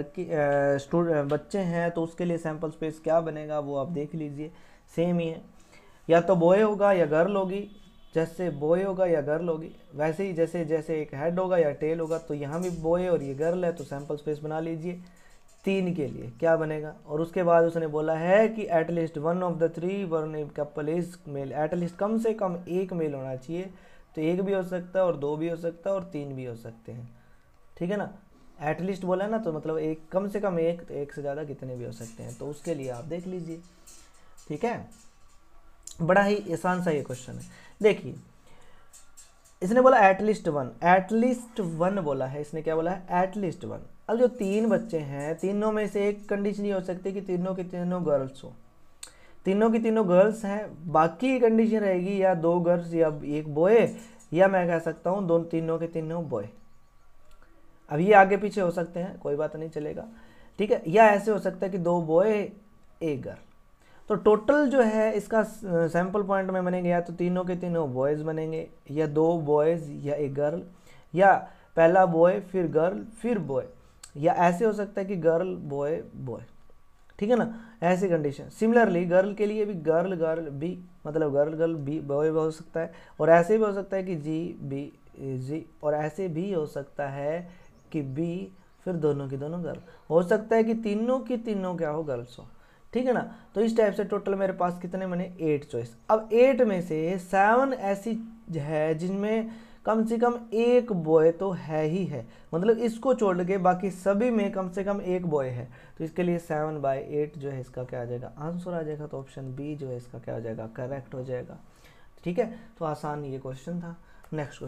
Speaker 1: बच्चे हैं तो उसके लिए सैंपल स्पेस क्या बनेगा वो आप देख लीजिए, सेम ही है। या तो बॉय होगा या गर्ल होगी, जैसे बॉय होगा या गर्ल होगी, वैसे ही जैसे जैसे एक हेड होगा या टेल होगा, तो यहाँ भी बॉय और ये गर्ल है तो सैंपल स्पेस बना लीजिए। 3 के लिए क्या बनेगा। और उसके बाद उसने बोला है कि at least one of the 3 one couple is male, at least कम से कम एक मेल होना चाहिए। तो एक भी हो सकता है और 2 भी हो सकता है और 3 भी हो सकते हैं, ठीक है ना। एटलीस्ट बोला है ना, तो मतलब एक, कम से कम एक, तो एक से ज़्यादा कितने भी हो सकते हैं, तो उसके लिए आप देख लीजिए, ठीक है। बड़ा ही आसान सा ये क्वेश्चन है। देखिए इसने बोला एटलीस्ट वन बोला है, इसने क्या बोला है, एटलीस्ट वन। अब जो 3 बच्चे हैं, तीनों में से एक कंडीशन ये हो सकती है कि तीनों की तीनों गर्ल्स हो, तीनों की तीनों गर्ल्स हैं। बाकी कंडीशन रहेगी या 2 गर्ल्स या 1 बॉय, या मैं कह सकता हूँ दोनों तीनों के तीनों बॉय। अब ये आगे पीछे हो सकते हैं, कोई बात नहीं, चलेगा, ठीक है। या ऐसे हो सकता है कि 2 बॉय 1 गर्ल। तो टोटल जो है इसका सैम्पल पॉइंट में बनेंगे या तो तीनों के तीनों बॉयज़ बनेंगे, या 2 बॉयज़ या 1 गर्ल, या पहला बॉय फिर गर्ल फिर बॉय, या ऐसे हो सकता है कि गर्ल बॉय बॉय, ठीक है ना। ऐसी कंडीशन। सिमिलरली गर्ल के लिए भी गर्ल गर्ल बी, मतलब गर्ल गर्ल बी बॉय हो सकता है, और ऐसे भी हो सकता है कि जी बी जी, और ऐसे भी हो सकता है कि बी फिर दोनों की दोनों गर्ल। हो सकता है कि तीनों की तीनों क्या हो, गर्ल्स हो, ठीक है ना। तो इस टाइप से टोटल मेरे पास कितने बने, 8 चॉइस। अब 8 में से 7 ऐसी है जिनमें कम से कम एक बॉय तो है ही है, मतलब इसको छोड़ के बाकी सभी में कम से कम एक बॉय है। तो इसके लिए 7/8 जो है इसका क्या आ जाएगा, आंसर आ जाएगा। तो ऑप्शन बी जो है इसका क्या हो जाएगा, करेक्ट हो जाएगा, ठीक है। तो आसान ये क्वेश्चन था। नेक्स्ट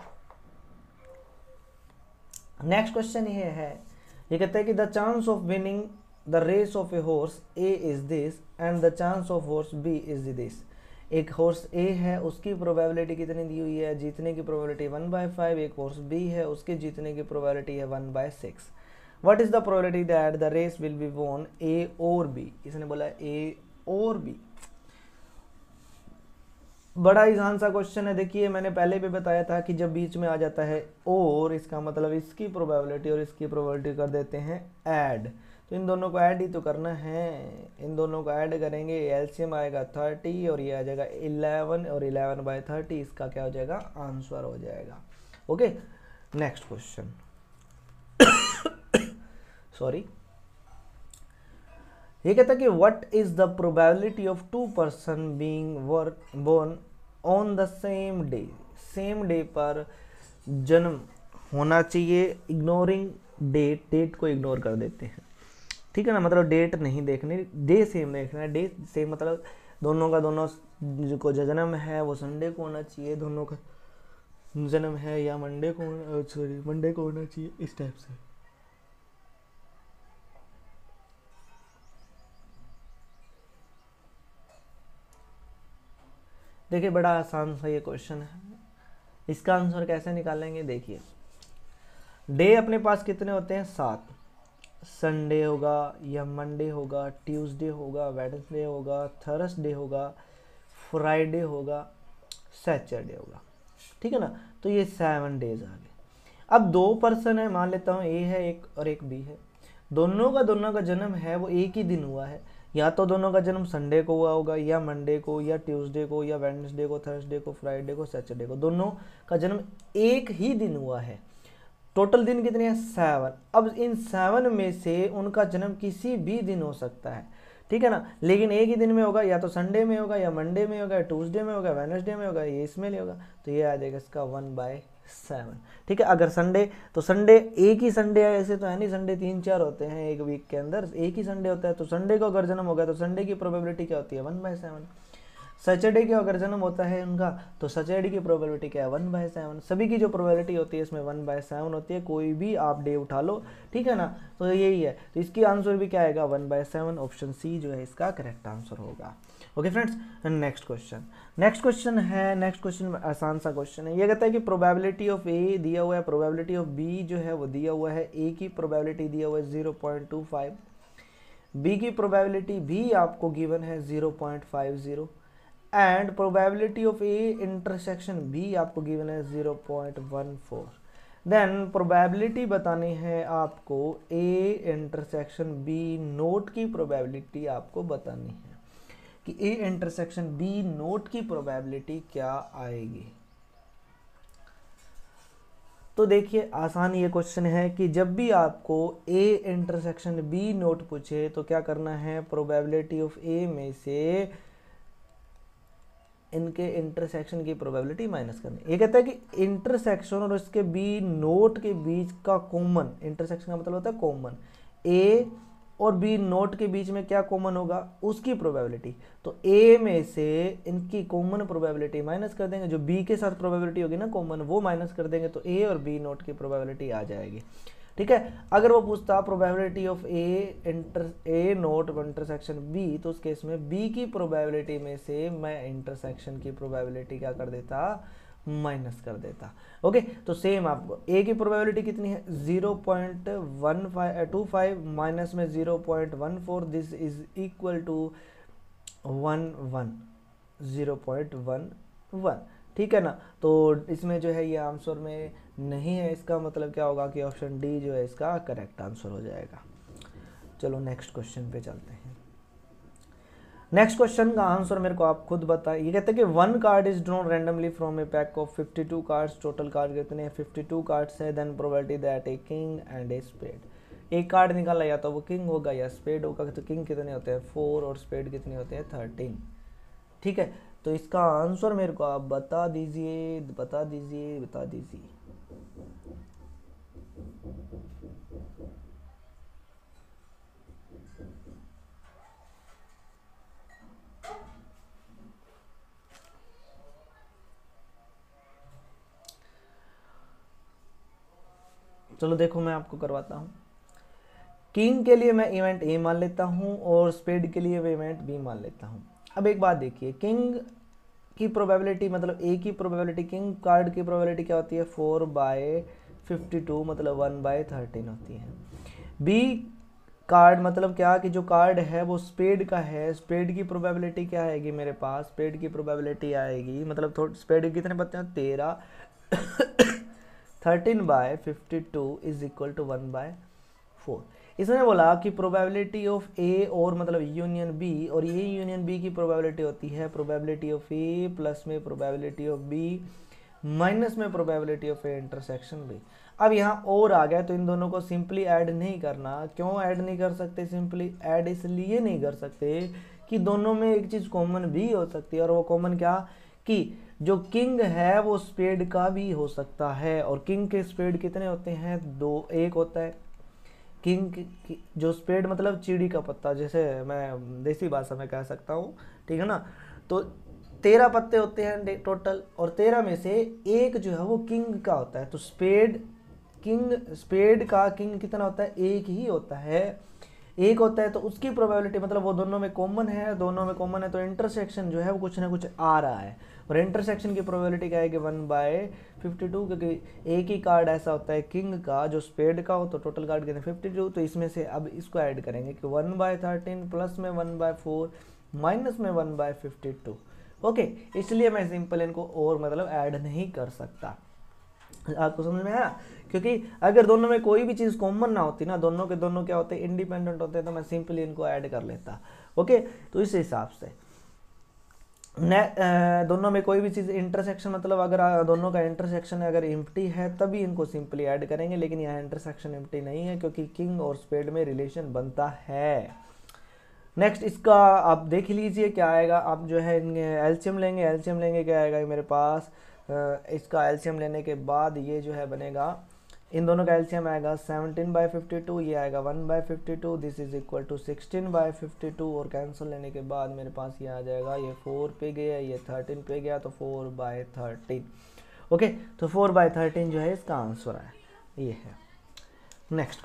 Speaker 1: क्वेश्चन ये है, ये कहता है कि the chance of winning the race of a horse A is this and the chance of horse B is this. एक हॉर्स ए है, उसकी प्रोबेबिलिटी कितनी दी हुई है, जीतने की प्रोबेबिलिटी 1/5। एक हॉर्स बी है, उसके जीतने की प्रोबेबिलिटी है 1/6। What is the probability that the race will be won, A और बी। इसने बोला ए और बी। बड़ा ही आसान सा क्वेश्चन है। देखिए मैंने पहले भी बताया था कि जब बीच में आ जाता है और, इसका मतलब इसकी प्रोबेबिलिटी और इसकी प्रोबेबिलिटी कर देते हैं ऐड। तो इन दोनों को ऐड ही तो करना है, इन दोनों को ऐड करेंगे, एलसीएम आएगा 30 और ये आ जाएगा 11, और 11/30 इसका क्या हो जाएगा, आंसर हो जाएगा। ओके, नेक्स्ट क्वेश्चन सॉरी, ये कहता है कि what is the probability of 2 person being born on the same day पर जन्म होना चाहिए। इग्नोरिंग डेट को इग्नोर कर देते हैं, ठीक है ना। मतलब डेट नहीं देखनी, डे सेम देखना है। डे सेम मतलब दोनों का दोनों को जो जन्म है वो संडे को होना चाहिए, दोनों का जन्म है या मंडे को होना चाहिए, इस टाइप से। देखिए बड़ा आसान सा ये क्वेश्चन है, इसका आंसर कैसे निकालेंगे। देखिए डे अपने पास कितने होते हैं, 7। संडे होगा या मंडे होगा, ट्यूसडे होगा, वेडनेसडे होगा, थर्सडे होगा, फ्राइडे होगा, सैटरडे होगा, ठीक है ना। तो ये 7 डेज आ गए। अब 2 पर्सन है, मान लेता हूँ ए है एक और एक बी है, दोनों का जन्म है वो एक ही दिन हुआ है। या तो दोनों का जन्म संडे को हुआ होगा, या मंडे को, या ट्यूसडे को, या वेडनेसडे को, थर्सडे को, फ्राइडे को, सैटरडे को, दोनों का जन्म एक ही दिन हुआ है। टोटल दिन कितने हैं, 7। अब इन 7 में से उनका जन्म किसी भी दिन हो सकता है, ठीक है ना, लेकिन एक ही दिन में होगा, या तो संडे में होगा, या मंडे में होगा, ट्यूसडे में होगा, वेडनेसडे में होगा, ये इसमें नहीं होगा। तो ये आ जाएगा इसका 1/7, ठीक है। अगर संडे, तो संडे एक ही संडे है, ऐसे तो है नहीं, संडे 3-4 होते हैं एक वीक के अंदर, एक ही संडे होता है। तो संडे को अगर जन्म होगा तो संडे की प्रोबेबिलिटी क्या होती है, 1/7। सैटरडे के अगर जन्म होता है उनका, तो सैटरडे की प्रोबेबिलिटी क्या है, 1/7। सभी की जो प्रोबेबिलिटी होती है इसमें 1/7 होती है, कोई भी आप डे उठा लो, ठीक है ना। तो यही है, तो इसकी आंसर भी क्या आएगा, 1/7। ऑप्शन सी जो है इसका करेक्ट आंसर होगा। ओके फ्रेंड्स, नेक्स्ट क्वेश्चन आसान सा क्वेश्चन है। ये कहता है कि प्रोबेबिलिटी ऑफ ए दिया हुआ है, प्रोबेबिलिटी ऑफ बी जो है वो दिया हुआ है, ए की प्रोबेबिलिटी दिया हुआ है 0.25, बी की प्रोबेबिलिटी भी आपको गिवन है 0.50, and probability of A intersection भी आपको गिवन है 0.14। देन प्रोबेबिलिटी बतानी है आपको ए इंटरसेक्शन बी नोट की प्रोबेबिलिटी आपको बतानी है कि ए इंटरसेक्शन बी नोट की प्रोबेबिलिटी क्या आएगी। तो देखिए आसान ये क्वेश्चन है कि जब भी आपको ए इंटरसेक्शन बी नोट पूछे तो क्या करना है, प्रोबेबिलिटी ऑफ ए में से इनके इंटरसेक्शन की प्रोबेबिलिटी माइनस करनी। ये कहता है कि इंटरसेक्शन और इसके बी नोट के बीच का कॉमन, इंटरसेक्शन का मतलब होता है कॉमन, ए और बी नोट के बीच में क्या कॉमन होगा उसकी प्रोबेबिलिटी। तो ए में से इनकी कॉमन प्रोबेबिलिटी माइनस कर देंगे, जो बी के साथ प्रोबेबिलिटी होगी ना कॉमन वो माइनस कर देंगे, तो ए और बी नोट की प्रोबेबिलिटी आ जाएगी। ठीक है, अगर वो पूछता probability of A not intersection B, तो उस केस में बी की प्रोबेबिलिटी में से मैं इंटरसेक्शन की प्रोबेबिलिटी क्या कर देता, माइनस कर देता। ओके, तो सेम आपको ए की प्रोबेबिलिटी कितनी है 0.1525 माइनस में 0.14, दिस इज इक्वल टू 0.11। ठीक है ना, तो इसमें जो है ये आंसर में नहीं है, इसका मतलब क्या होगा कि ऑप्शन डी जो है इसका करेक्ट आंसर हो जाएगा। चलो नेक्स्ट क्वेश्चन पे चलते हैं। नेक्स्ट क्वेश्चन का आंसर मेरे को आप खुद बताएं। ये कहते हैं कि one card is drawn randomly from a pack of 52 cards, total card कितने हैं 52 कार्ड्स है, then probability that a king and a spade. एक कार्ड निकाला या तो वो किंग होगा या स्पेड होगा, तो किंग कितने होते हैं 4 और स्पेड कितने होते हैं 13। ठीक है, तो इसका आंसर मेरे को आप बता दीजिए, बता दीजिए, बता दीजिए। चलो देखो मैं आपको करवाता हूँ। किंग के लिए मैं इवेंट ए मान लेता हूँ और स्पेड के लिए मैं इवेंट बी मान लेता हूँ। अब एक बात देखिए, किंग की प्रोबेबिलिटी मतलब ए की प्रोबेबिलिटी, किंग कार्ड की प्रोबेबिलिटी क्या होती है 4/52 मतलब 1/13 होती है। बी कार्ड मतलब क्या कि जो कार्ड है वो स्पेड का है, स्पेड की प्रोबेबिलिटी क्या आएगी मेरे पास, स्पेड की प्रोबेबिलिटी आएगी मतलब स्पेड कितने पत्ते हैं 13 13/52 इज इक्वल टू 1/4। इसने बोला कि प्रोबेबिलिटी ऑफ ए और मतलब यूनियन बी, और ये यूनियन बी की प्रोबेबिलिटी होती है प्रोबेबिलिटी ऑफ ए प्लस में प्रोबेबिलिटी ऑफ बी माइनस में probability of A intersection B. अब यहाँ और आ गया तो इन दोनों को सिंपली ऐड नहीं करना। क्यों ऐड नहीं कर सकते, सिंपली ऐड इसलिए नहीं कर सकते कि दोनों में एक चीज़ कॉमन भी हो सकती है, और वो कॉमन क्या कि जो किंग है वो स्पेड का भी हो सकता है, और किंग के स्पेड कितने होते हैं 2, एक होता है किंग जो स्पेड मतलब चिड़ी का पत्ता, जैसे मैं देसी भाषा में कह सकता हूँ, ठीक है ना। तो 13 पत्ते होते हैं टोटल, और 13 में से एक जो है वो किंग का होता है। तो स्पेड का किंग कितना होता है, एक ही होता है, एक होता है। तो उसकी प्रोबेबिलिटी मतलब वो दोनों में कॉमन है, दोनों में कॉमन है, तो इंटरसेक्शन जो है वो कुछ ना कुछ आ रहा है, और इंटरसेक्शन की प्रोबेबिलिटी क्या है कि 1/52, क्योंकि एक ही कार्ड ऐसा होता है किंग का जो स्पेड का हो, तो टोटल कार्ड कितने 52। तो इसमें से अब इसको ऐड करेंगे कि 1/13 प्लस में 1/4 माइनस में 1/52। ओके, इसलिए मैं सिंपल इनको और मतलब ऐड नहीं कर सकता। आपको समझ में आया, क्योंकि अगर दोनों में कोई भी चीज़ कॉमन ना होती ना, दोनों के दोनों क्या होते हैं इंडिपेंडेंट होते हैं, तो मैं सिंपली इनको ऐड कर लेता। ओके, तो इस हिसाब से दोनों में कोई भी चीज़ इंटरसेक्शन मतलब अगर दोनों का इंटरसेक्शन अगर एम्प्टी है तभी इनको सिंपली ऐड करेंगे, लेकिन यहाँ इंटरसेक्शन एम्प्टी नहीं है क्योंकि किंग और स्पेड में रिलेशन बनता है। नेक्स्ट इसका आप देख लीजिए क्या आएगा। आप जो है एलसीएम लेंगे क्या आएगा मेरे पास, इसका एलसीएम लेने के बाद ये जो है बनेगा, इन दोनों का एलसीएम आएगा 17/52, ये आएगा 1/52, दिस इज इक्वल टू 16/52, और कैंसिल लेने के बाद मेरे पास ये आ जाएगा, ये 4 पे गया, ये 13 पे गया, तो 4/13। ओके, तो 4/13 जो है इसका आंसर है, ये है। नेक्स्ट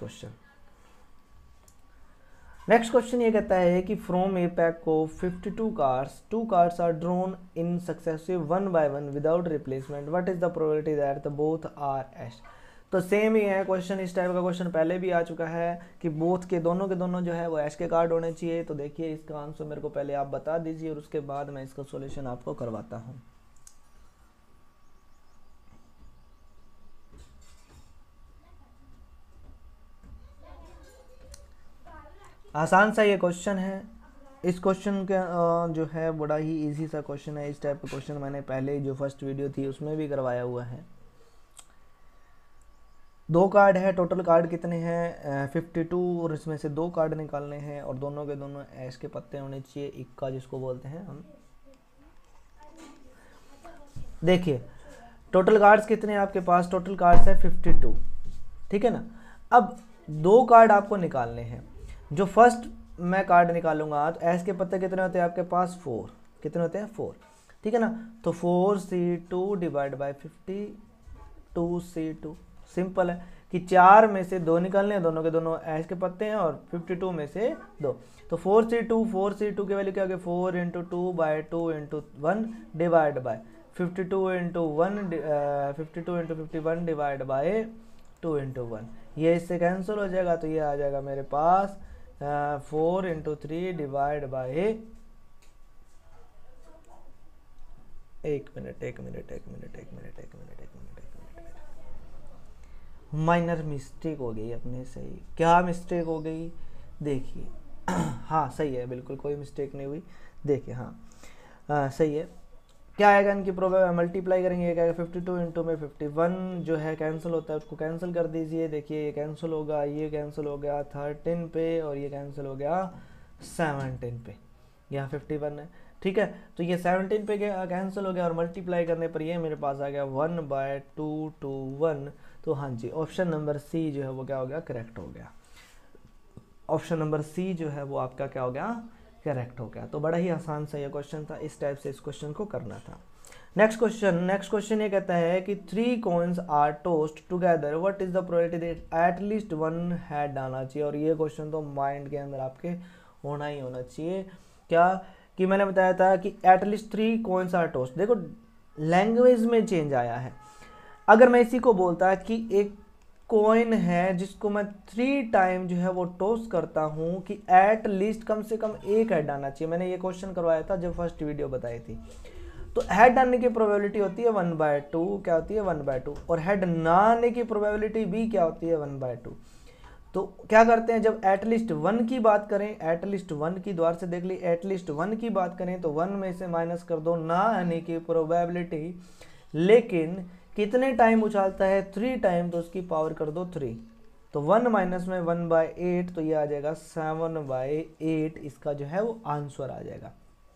Speaker 1: क्वेश्चन ये कहता है कि from a pack of 52 cards, 2 cards are drawn in successive 1 by 1 without replacement, what is the probability that the both are ace. तो सेम ही है क्वेश्चन, इस टाइप का क्वेश्चन पहले भी आ चुका है कि बोथ के दोनों जो है वो एश के कार्ड होने चाहिए। तो देखिए इसका आंसर मेरे को पहले आप बता दीजिए और उसके बाद मैं इसका सॉल्यूशन आपको करवाता हूँ। आसान सा ये क्वेश्चन है। इस क्वेश्चन का जो है बड़ा ही इजी सा क्वेश्चन है। इस टाइप का क्वेश्चन मैंने पहले जो फर्स्ट वीडियो थी उसमें भी करवाया हुआ है। 2 कार्ड है, टोटल कार्ड कितने हैं 52, और इसमें से 2 कार्ड निकालने हैं और दोनों के दोनों ऐश के पत्ते होने चाहिए, इक्का जिसको बोलते हैं हम। देखिए टोटल कार्ड्स कितने हैं आपके पास, टोटल कार्ड्स है 52, ठीक है ना। अब 2 कार्ड आपको निकालने हैं। जो फर्स्ट मैं कार्ड निकालूंगा तो ऐश के पत्ते कितने होते हैं आपके पास 4, कितने होते हैं 4, ठीक है ना। तो 4c2 divide by 52c2, simple है कि 4 में से 2 निकालने हैं, दोनों के दोनों ऐश के पत्ते हैं, और 52 में से 2, तो 4c2 की वैल्यू क्या होगी 4 into 2 by 2 into 1 divide by 52 into 1 52 into 51 divide by 2 into 1, ये इससे कैंसिल हो जाएगा, तो ये आ जाएगा मेरे पास 4 इंटू 3 डिवाइड बाई, एक मिनट, माइनर मिस्टेक हो गई अपने से ही। क्या मिस्टेक हो गई देखिए, हाँ सही है, बिल्कुल कोई मिस्टेक नहीं हुई, देखिए हाँ सही है। क्या आएगा इनकी मल्टीप्लाई करेंगे, ये क्या आएगा 52 इंटू में 51 जो है कैंसिल होता है, उसको कैंसिल कर दीजिए। देखिए ये कैंसिल होगा, ये कैंसिल हो गया 13 पे, और ये कैंसिल हो गया 17 पे, यहाँ 51 है, ठीक है। तो ये 17 पे कैंसिल हो गया, और मल्टीप्लाई करने पर ये मेरे पास आ गया 1/2 to 1। तो हाँ जी, ऑप्शन नंबर सी जो है वो क्या हो गया, करेक्ट हो गया। ऑप्शन नंबर सी जो है वो आपका क्या हो गया, करेक्ट हो गया। तो बड़ा ही आसान सा ये क्वेश्चन था, इस टाइप से इस क्वेश्चन को करना था। नेक्स्ट क्वेश्चन ये कहता है कि 3 coins are tossed together, what is the probability that at least 1 head आना चाहिए। और ये क्वेश्चन तो माइंड के अंदर आपके होना ही होना चाहिए। क्या कि मैंने बताया था कि at least 3 coins are tossed, देखो लैंग्वेज में चेंज आया है। अगर मैं इसी को बोलता कि एक कॉइन है जिसको मैं 3 टाइम जो है वो टॉस करता हूं, कि एट लीस्ट कम से कम 1 हेड आना चाहिए। मैंने ये क्वेश्चन करवाया था जब फर्स्ट वीडियो बताई थी। तो हेड आने की प्रोबेबिलिटी होती है 1/2, क्या होती है 1/2, और हेड ना आने की प्रोबेबिलिटी भी क्या होती है 1/2। तो क्या करते हैं, जब एटलीस्ट 1 की बात करें, एटलीस्ट 1 की द्वार से देख ली, एटलीस्ट 1 की बात करें तो 1 में से माइनस कर दो ना आने की प्रोबेबिलिटी, लेकिन कितने टाइम उछालता है 3 टाइम, तो उसकी पावर कर दो 3, तो 1 माइनस में 1/8, तो ये आ जाएगा 7/8, इसका जो है वो आंसर आ जाएगा।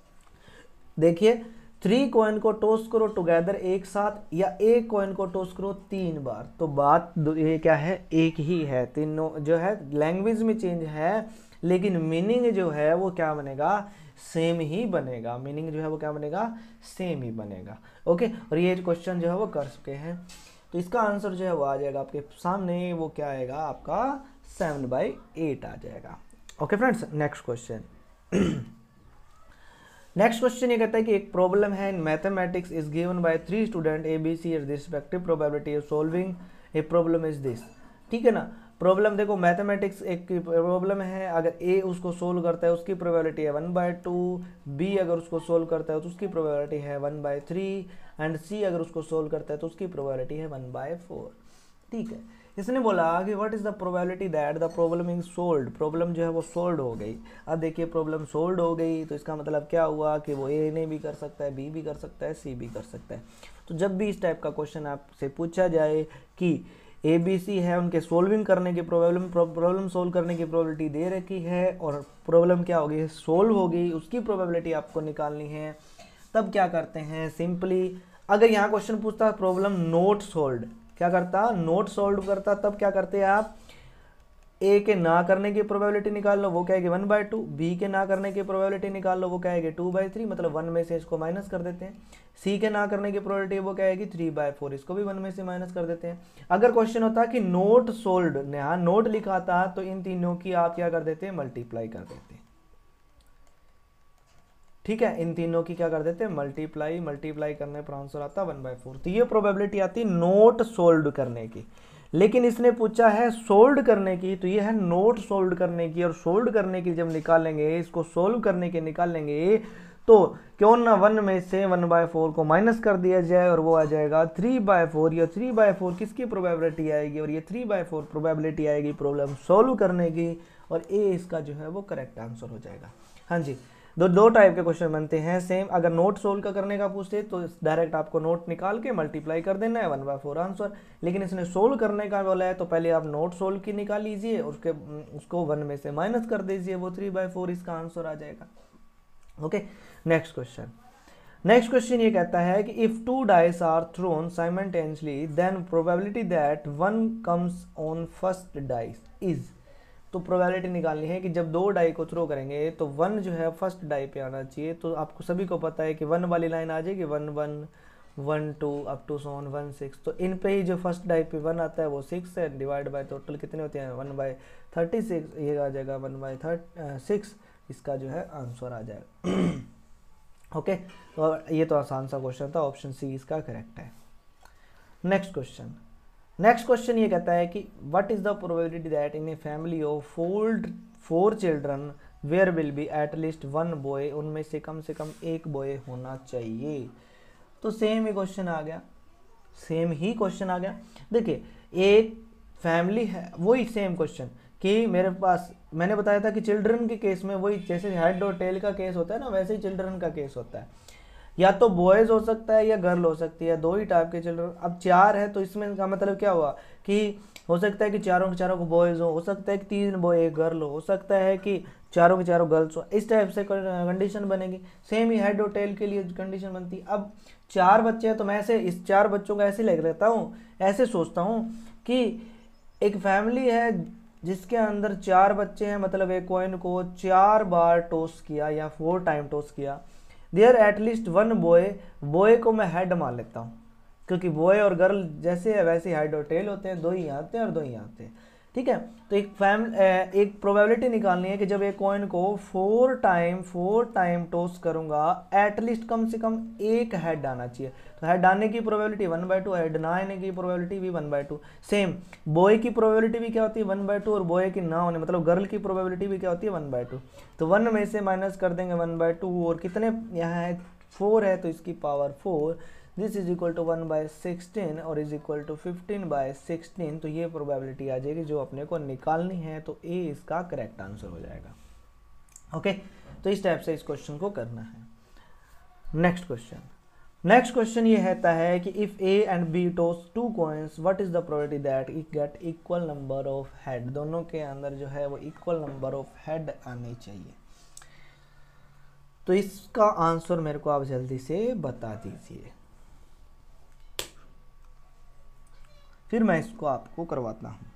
Speaker 1: देखिए 3 कॉइन को टॉस करो टुगेदर एक साथ, या एक कॉइन को टॉस करो 3 बार, तो बात ये क्या है, एक ही है। तीनों जो है लैंग्वेज में चेंज है, लेकिन मीनिंग जो है वो क्या बनेगा, सेम ही बनेगा। मीनिंग जो है वो क्या बनेगा, सेम ही बनेगा। ओके, और ये क्वेश्चन जो है वो कर चुके हैं, तो इसका आंसर जो है वो आ जाएगा आपके सामने, वो क्या आएगा आपका 7/8 आ जाएगा। Okay friends, next question. Next question ये कहता है कि एक प्रॉब्लम है in mathematics is given by 3 student ABC at the respective probability of solving a problem is this, ठीक है ना। प्रॉब्लम देखो मैथमेटिक्स एक प्रॉब्लम है, अगर A उसको सोल्व करता है उसकी प्रोबेबिलिटी है 1/2, B अगर उसको सोल्व करता है तो उसकी प्रोबेबिलिटी है 1/3, एंड C अगर उसको सोल्व करता है तो उसकी प्रोबेबिलिटी है 1/4, ठीक है। इसने बोला कि what is the probability that the problem is solved, problem जो है वो सोल्व हो गई। अब देखिए प्रॉब्लम सोल्व हो गई तो इसका मतलब क्या हुआ कि वो A ने भी कर सकता है, B भी कर सकता है, C भी कर सकता है। तो जब भी इस टाइप का क्वेश्चन आपसे पूछा जाए कि ABC है, उनके सोल्विंग करने की प्रॉब्लम सोल्व करने की प्रोबेबिलिटी दे रखी है, और प्रॉब्लम क्या होगी, सोल्व होगी, उसकी प्रोबेबिलिटी आपको निकालनी है, तब क्या करते हैं सिंपली, अगर यहाँ क्वेश्चन पूछता प्रॉब्लम नॉट सोल्व्ड, क्या करता, नॉट सोल्व करता, तब क्या करते हैं आप, A के ना करने की प्रोबेबिलिटी निकाल लो, वो क्या है 1/2, B के ना करने की प्रोबेबिलिटी निकाल लो, वो क्या है 2/3, मतलब 1 में से इसको माइनस कर देते हैं। C के ना करने की प्रोबेबिलिटी वो क्या है 3/4, इसको भी 1 में से माइनस कर देते हैं। अगर क्वेश्चन होता कि नोट सोल्व्ड, यहाँ नोट लिखा था, तो इन तीनों की आप क्या कर देते हैं, मल्टीप्लाई कर देते हैं, ठीक है। इन तीनों की क्या कर देते हैं, मल्टीप्लाई करने पर आंसर आता 1/4। तो ये प्रोबेबिलिटी आती है नोट सोल्व करने की, लेकिन इसने पूछा है सोल्व करने की, तो ये है नोट सोल्व करने की। और सोल्व करने की जब निकालेंगे, इसको सोल्व करने के निकालेंगे, तो क्यों ना 1 में से 1/4 को माइनस कर दिया जाए, और वो आ जाएगा 3/4। ये 3/4 किसकी प्रोबेबिलिटी आएगी, और ये 3/4 प्रोबेबिलिटी आएगी प्रॉब्लम सोल्व करने की, और ए इसका जो है वो करेक्ट आंसर हो जाएगा। हाँ जी, दो टाइप के क्वेश्चन बनते हैं सेम। अगर नोट सोल्व का करने का पूछते तो डायरेक्ट आपको नोट निकाल के मल्टीप्लाई कर देना है 1/4 आंसर, लेकिन इसने सोल्व करने का बोला है तो पहले आप नोट सोल्व की निकाल लीजिए, उसको 1 में से माइनस कर दीजिए, वो 3/4 इसका आंसर आ जाएगा। ओके, नेक्स्ट क्वेश्चन ये कहता है कि if 2 dice are thrown simultaneously then probability that 1 comes on first dice is. तो प्रोबेबिलिटी निकालनी है कि जब 2 डाई को थ्रो करेंगे तो 1 जो है फर्स्ट डाई पे आना चाहिए। तो आपको सभी को पता है कि 1 वाली लाइन आ जाएगी 1 1 1 2 अप टू सोन 1 6। तो इन पे ही जो फर्स्ट डाई पे 1 आता है वो 6 है, डिवाइड बाय टोटल कितने होते हैं 1/36, ये आ जाएगा 1/6, इसका जो है आंसर आ जाएगा। ओके, तो ये तो आसान सा क्वेश्चन था, ऑप्शन सी इसका करेक्ट है। नेक्स्ट क्वेश्चन ये कहता है कि what is the probability that in a family of 4 children where will be at least 1 boy, उनमें से कम एक बॉय होना चाहिए। तो सेम ही क्वेश्चन आ गया, देखिए एक फैमिली है, वही सेम क्वेश्चन कि मेरे पास मैंने बताया था कि चिल्ड्रन के केस में वही जैसे हेड और टेल का केस होता है ना, वैसे ही चिल्ड्रन का केस होता है, या तो बॉयज हो सकता है या गर्ल हो सकती है, 2 ही टाइप के चिल्ड्रन। अब 4 है तो इसमें का मतलब क्या हुआ कि हो सकता है कि चारों के चारों को बॉयज हो सकता है कि 3 बॉय 1 गर्ल हो सकता है कि चारों के चारों गर्ल्स हो, इस टाइप से कंडीशन बनेगी। सेम ही हेड और टेल के लिए कंडीशन बनती है। अब 4 बच्चे हैं तो मैं ऐसे इस 4 बच्चों का ऐसे लेकर रहता हूँ, ऐसे सोचता हूँ कि एक फैमिली है जिसके अंदर 4 बच्चे हैं, मतलब एक कॉइन को 4 बार टॉस किया या 4 टाइम टॉस किया, देयर एटलीस्ट 1 बॉय को मैं हेड मान लेता हूँ, क्योंकि बॉय और गर्ल जैसे है वैसे हेड और टेल होते हैं, 2 ही आते हैं और 2 ही आते हैं, ठीक है। तो एक प्रोबेबिलिटी निकालनी है कि जब एक कॉइन को 4 टाइम टॉस करूंगा एटलीस्ट कम से कम एक हेड आना चाहिए। तो हेड आने की प्रोबेबिलिटी 1/2, हेड ना आने की प्रोबेबिलिटी भी 1/2। सेम बॉय की प्रोबेबिलिटी भी क्या होती है 1/2, और बॉय की ना होने मतलब गर्ल की प्रोबेबिलिटी भी क्या होती है 1/2। तो 1 में से माइनस कर देंगे 1/2, और कितने यहाँ है 4 है तो इसकी power 4, this is equal to 1/16 और इज इक्वल टू 15/16। तो ये प्रोबेबिलिटी आ जाएगी जो अपने को निकालनी है, तो ए इसका करेक्ट आंसर हो जाएगा। ओके, तो इस टाइप से इस क्वेश्चन को करना है। नेक्स्ट क्वेश्चन ये कहता है कि if A and B toss 2 coins what is the probability that it get equal number of head. दोनों के अंदर जो है वो इक्वल नंबर ऑफ हेड आने चाहिए। तो इसका आंसर मेरे को आप जल्दी से बता दीजिए, फिर मैं इसको आपको करवाता हूं।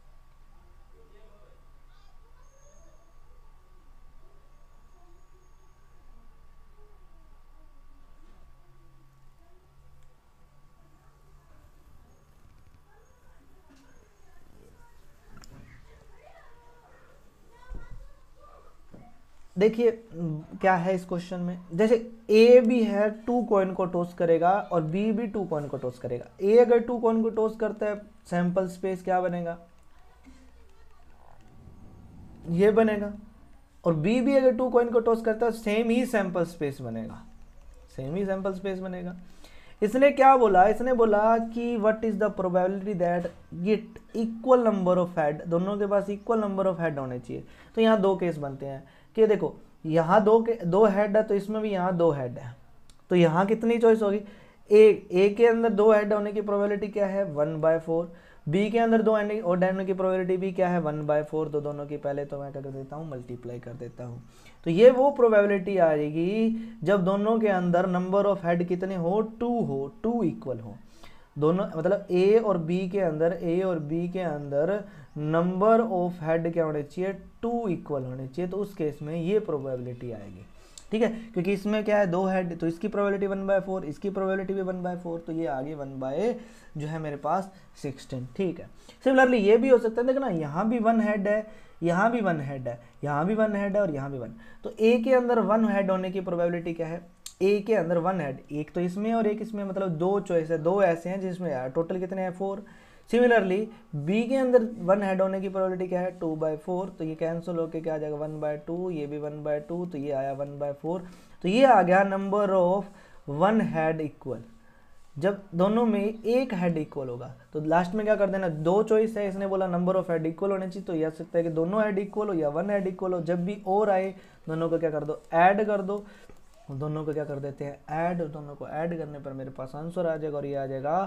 Speaker 1: देखिए क्या है इस क्वेश्चन में, जैसे ए भी है 2 कॉइन को टॉस करेगा और बी भी 2 कॉइन को टॉस करेगा। ए अगर 2 कॉइन को टॉस करता है सैंपल स्पेस क्या बनेगा, ये बनेगा, और बी भी अगर 2 कॉइन को टॉस करता है सेम ही सैंपल स्पेस बनेगा। इसने क्या बोला, इसने बोला कि what is the probability that get equal number of head, दोनों के पास इक्वल नंबर ऑफ हेड होने चाहिए। तो यहाँ 2 केस बनते हैं कि देखो यहाँ 2 हेड है तो इसमें भी यहाँ 2 हेड है, तो यहाँ कितनी चॉइस होगी, ए के अंदर 2 हेड होने की प्रोबेबिलिटी क्या है 1/4, बी के अंदर 2 हेड होने की प्रोबेबिलिटी भी क्या है 1/4। तो दोनों की पहले तो मैं क्या कर देता हूँ मल्टीप्लाई कर देता हूँ। तो ये वो प्रोबेबिलिटी आएगी जब दोनों के अंदर नंबर ऑफ हेड कितने हो 2 इक्वल हो। दोनों मतलब ए और बी के अंदर नंबर ऑफ हेड क्या होने चाहिए 2 इक्वल होने चाहिए। तो उस केस में ये प्रोबेबिलिटी आएगी, ठीक है, क्योंकि इसमें क्या है 2 हेड, तो इसकी प्रोबेबिलिटी 1/4, इसकी प्रोबेबिलिटी भी 1/4, तो ये आगे 1 जो है मेरे पास 16, ठीक है। सिमिलरली ये भी हो सकता है, देखना यहाँ भी 1 हेड है, यहाँ भी 1 हेड है, यहाँ भी 1 हेड है और यहाँ भी 1। तो ए के अंदर 1 हेड होने की प्रोबेबिलिटी क्या है, ए के अंदर 1 हेड, एक तो इसमें और एक इसमें, मतलब 2 चॉइस है, 2 ऐसे हैं जिसमें टोटल कितने हैं 4। सिमिलरली बी के अंदर 1 हेड होने की प्रोबेबिलिटी क्या है 2/4, तो ये कैंसिल होके क्या आ जाएगा 1/2, ये भी 1/2, तो ये आया 1/4। तो ये आ गया नंबर ऑफ 1 हेड इक्वल, जब दोनों में एक हेड इक्वल होगा तो लास्ट में क्या कर देना, दो चॉइस है, इसने बोला नंबर ऑफ हेड इक्वल होने चाहिए, तो यह सकता है कि दोनों हेड इक्वल हो या वन हेड इक्वल हो। जब भी और आए दोनों को क्या कर दो, ऐड कर दो, दोनों को क्या कर देते हैं, ऐड। दोनों को ऐड करने पर मेरे पास आंसर आ जाएगा और ये आ जाएगा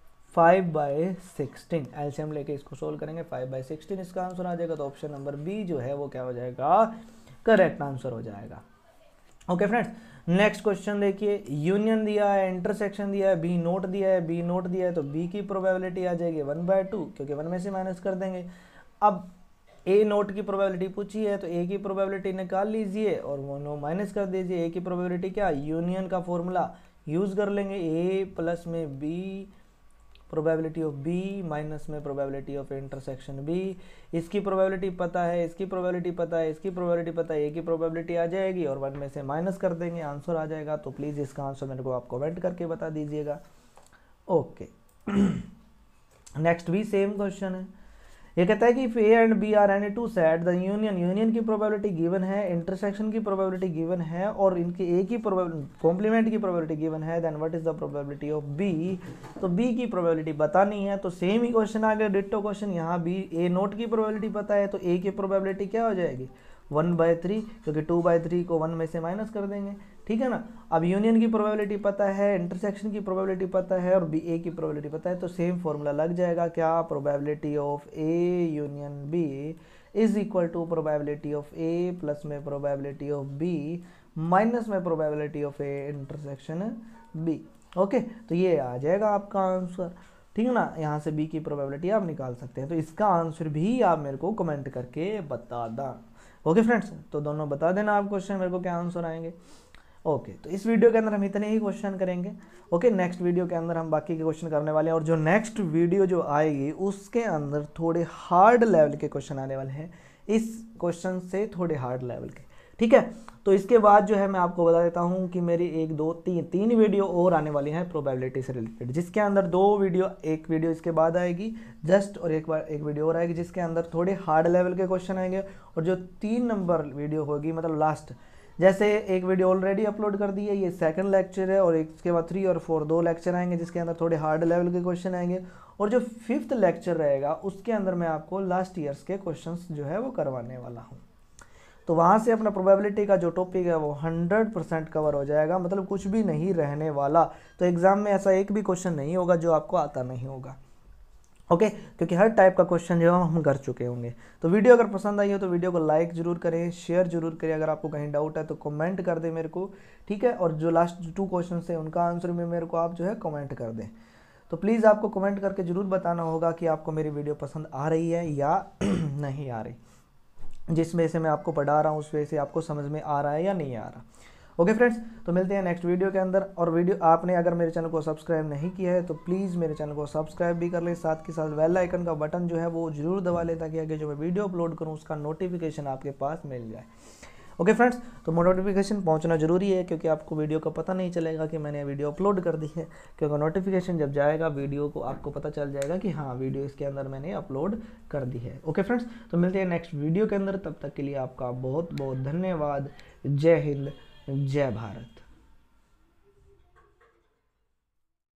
Speaker 1: 5/16। एलसीएम लेके इसको सोल्व करेंगे, 5/16 इसका आंसर आ जाएगा। तो ऑप्शन नंबर बी जो है वो क्या हो जाएगा, करेक्ट आंसर हो जाएगा। ओके फ्रेंड्स, नेक्स्ट क्वेश्चन देखिए, यूनियन दिया है, इंटरसेक्शन दिया है, बी नोट दिया है, बी नोट दिया है, तो बी की प्रोबेबिलिटी आ जाएगी 1/2, क्योंकि 1 में से माइनस कर देंगे। अब ए नोट की प्रोबेबिलिटी पूछी है तो ए की प्रोबेबिलिटी निकाल लीजिए और वो नो माइनस कर दीजिए। ए की प्रोबेबिलिटी क्या, यूनियन का फॉर्मूला यूज कर लेंगे, ए प्लस में B probability of B minus में प्रोबेबिलिटी ऑफ इंटरसेक्शन बी। इसकी प्रोबेबिलिटी पता है, इसकी प्रोबेबिलिटी पता है, इसकी प्रोबेबिलिटी पता है, ए की प्रोबेबिलिटी आ जाएगी और 1 में से माइनस कर देंगे, आंसर आ जाएगा। तो प्लीज़ इसका आंसर मेरे को आप कमेंट करके बता दीजिएगा। ओके नेक्स्ट भी सेम क्वेश्चन है। ये कहता है कि if A and B are any two set the union की प्रोबेबिलिटी गिवन है, इंटरसेक्शन की प्रोबेबिलिटी गिवन है और इनके ए की कॉम्प्लीमेंट की प्रोबेबिलिटी गिवन है, then what is the probability of B. तो बी की प्रोबेबिलिटी बतानी है, तो सेम ही क्वेश्चन आ गया, डिट्टो क्वेश्चन। यहाँ बी ए नोट की प्रोबेबिलिटी पता है तो ए की प्रोबेबिलिटी क्या हो जाएगी, 1/3, क्योंकि 2/3 को 1 में से माइनस कर देंगे, ठीक है ना। अब यूनियन की प्रोबेबिलिटी पता है, इंटरसेक्शन की प्रोबेबिलिटी पता है और बी ए की प्रोबेबिलिटी पता है, तो सेम फॉर्मूला लग जाएगा क्या, probability of A union B is equal to probability of A plus में प्रोबेबिलिटी ऑफ बी माइनस में probability of A intersection B. Okay, तो ये आ जाएगा आपका आंसर, ठीक है ना। यहाँ से बी की प्रोबेबिलिटी आप निकाल सकते हैं, तो इसका आंसर भी आप मेरे को कमेंट करके बता दें। ओके फ्रेंड्स, तो दोनों बता देना आप क्वेश्चन मेरे को क्या आंसर आएंगे। ओके, तो इस वीडियो के अंदर हम इतने ही क्वेश्चन करेंगे। ओके, नेक्स्ट वीडियो के अंदर हम बाकी के क्वेश्चन करने वाले हैं और जो नेक्स्ट वीडियो जो आएगी उसके अंदर थोड़े हार्ड लेवल के क्वेश्चन आने वाले हैं, इस क्वेश्चन से थोड़े हार्ड लेवल के, ठीक है। तो इसके बाद जो है मैं आपको बता देता हूँ कि मेरी 1 2 3 वीडियो और आने वाली हैं प्रोबेबिलिटी से रिलेटेड, जिसके अंदर 2 वीडियो, एक वीडियो इसके बाद आएगी जस्ट और एक वीडियो और आएगी जिसके अंदर थोड़े हार्ड लेवल के क्वेश्चन आएंगे। और जो 3 नंबर वीडियो होगी, मतलब लास्ट, जैसे एक वीडियो ऑलरेडी अपलोड कर दी है, ये सेकंड लेक्चर है, और इसके बाद 3 और 4 2 लेक्चर आएंगे जिसके अंदर थोड़े हार्ड लेवल के क्वेश्चन आएंगे। और जो 5th लेक्चर रहेगा उसके अंदर मैं आपको लास्ट ईयर्स के क्वेश्चंस जो है वो करवाने वाला हूँ। तो वहाँ से अपना प्रोबेबिलिटी का जो टॉपिक है वो 100% कवर हो जाएगा, मतलब कुछ भी नहीं रहने वाला। तो एग्ज़ाम में ऐसा एक भी क्वेश्चन नहीं होगा जो आपको आता नहीं होगा। ओके, क्योंकि हर टाइप का क्वेश्चन जो है हम कर चुके होंगे। तो वीडियो अगर पसंद आई हो तो वीडियो को लाइक जरूर करें, शेयर जरूर करें। अगर आपको कहीं डाउट है तो कमेंट कर दें मेरे को, ठीक है। और जो लास्ट 2 क्वेश्चन है उनका आंसर भी मेरे को आप जो है कमेंट कर दें। तो प्लीज़ आपको कमेंट करके ज़रूर बताना होगा कि आपको मेरी वीडियो पसंद आ रही है या नहीं आ रही, जिस वजह से मैं आपको पढ़ा रहा हूँ उस वजह से आपको समझ में आ रहा है या नहीं आ रहा। ओके फ्रेंड्स, तो मिलते हैं नेक्स्ट वीडियो के अंदर। और वीडियो आपने अगर मेरे चैनल को सब्सक्राइब नहीं किया है तो प्लीज़ मेरे चैनल को सब्सक्राइब भी कर ले, साथ के साथ बेल आइकन का बटन जो है वो जरूर दबा ले, ताकि आगे जो मैं वीडियो अपलोड करूँ उसका नोटिफिकेशन आपके पास मिल जाए। ओके फ्रेंड्स, तो नोटिफिकेशन पहुंचना जरूरी है, क्योंकि आपको वीडियो का पता नहीं चलेगा कि मैंने वीडियो अपलोड कर दी है, क्योंकि नोटिफिकेशन जब जाएगा वीडियो को आपको पता चल जाएगा कि हाँ वीडियो इसके अंदर मैंने अपलोड कर दी है। ओके फ्रेंड्स, तो मिलते हैं नेक्स्ट वीडियो के अंदर, तब तक के लिए आपका बहुत बहुत धन्यवाद। जय हिंद, जय भारत।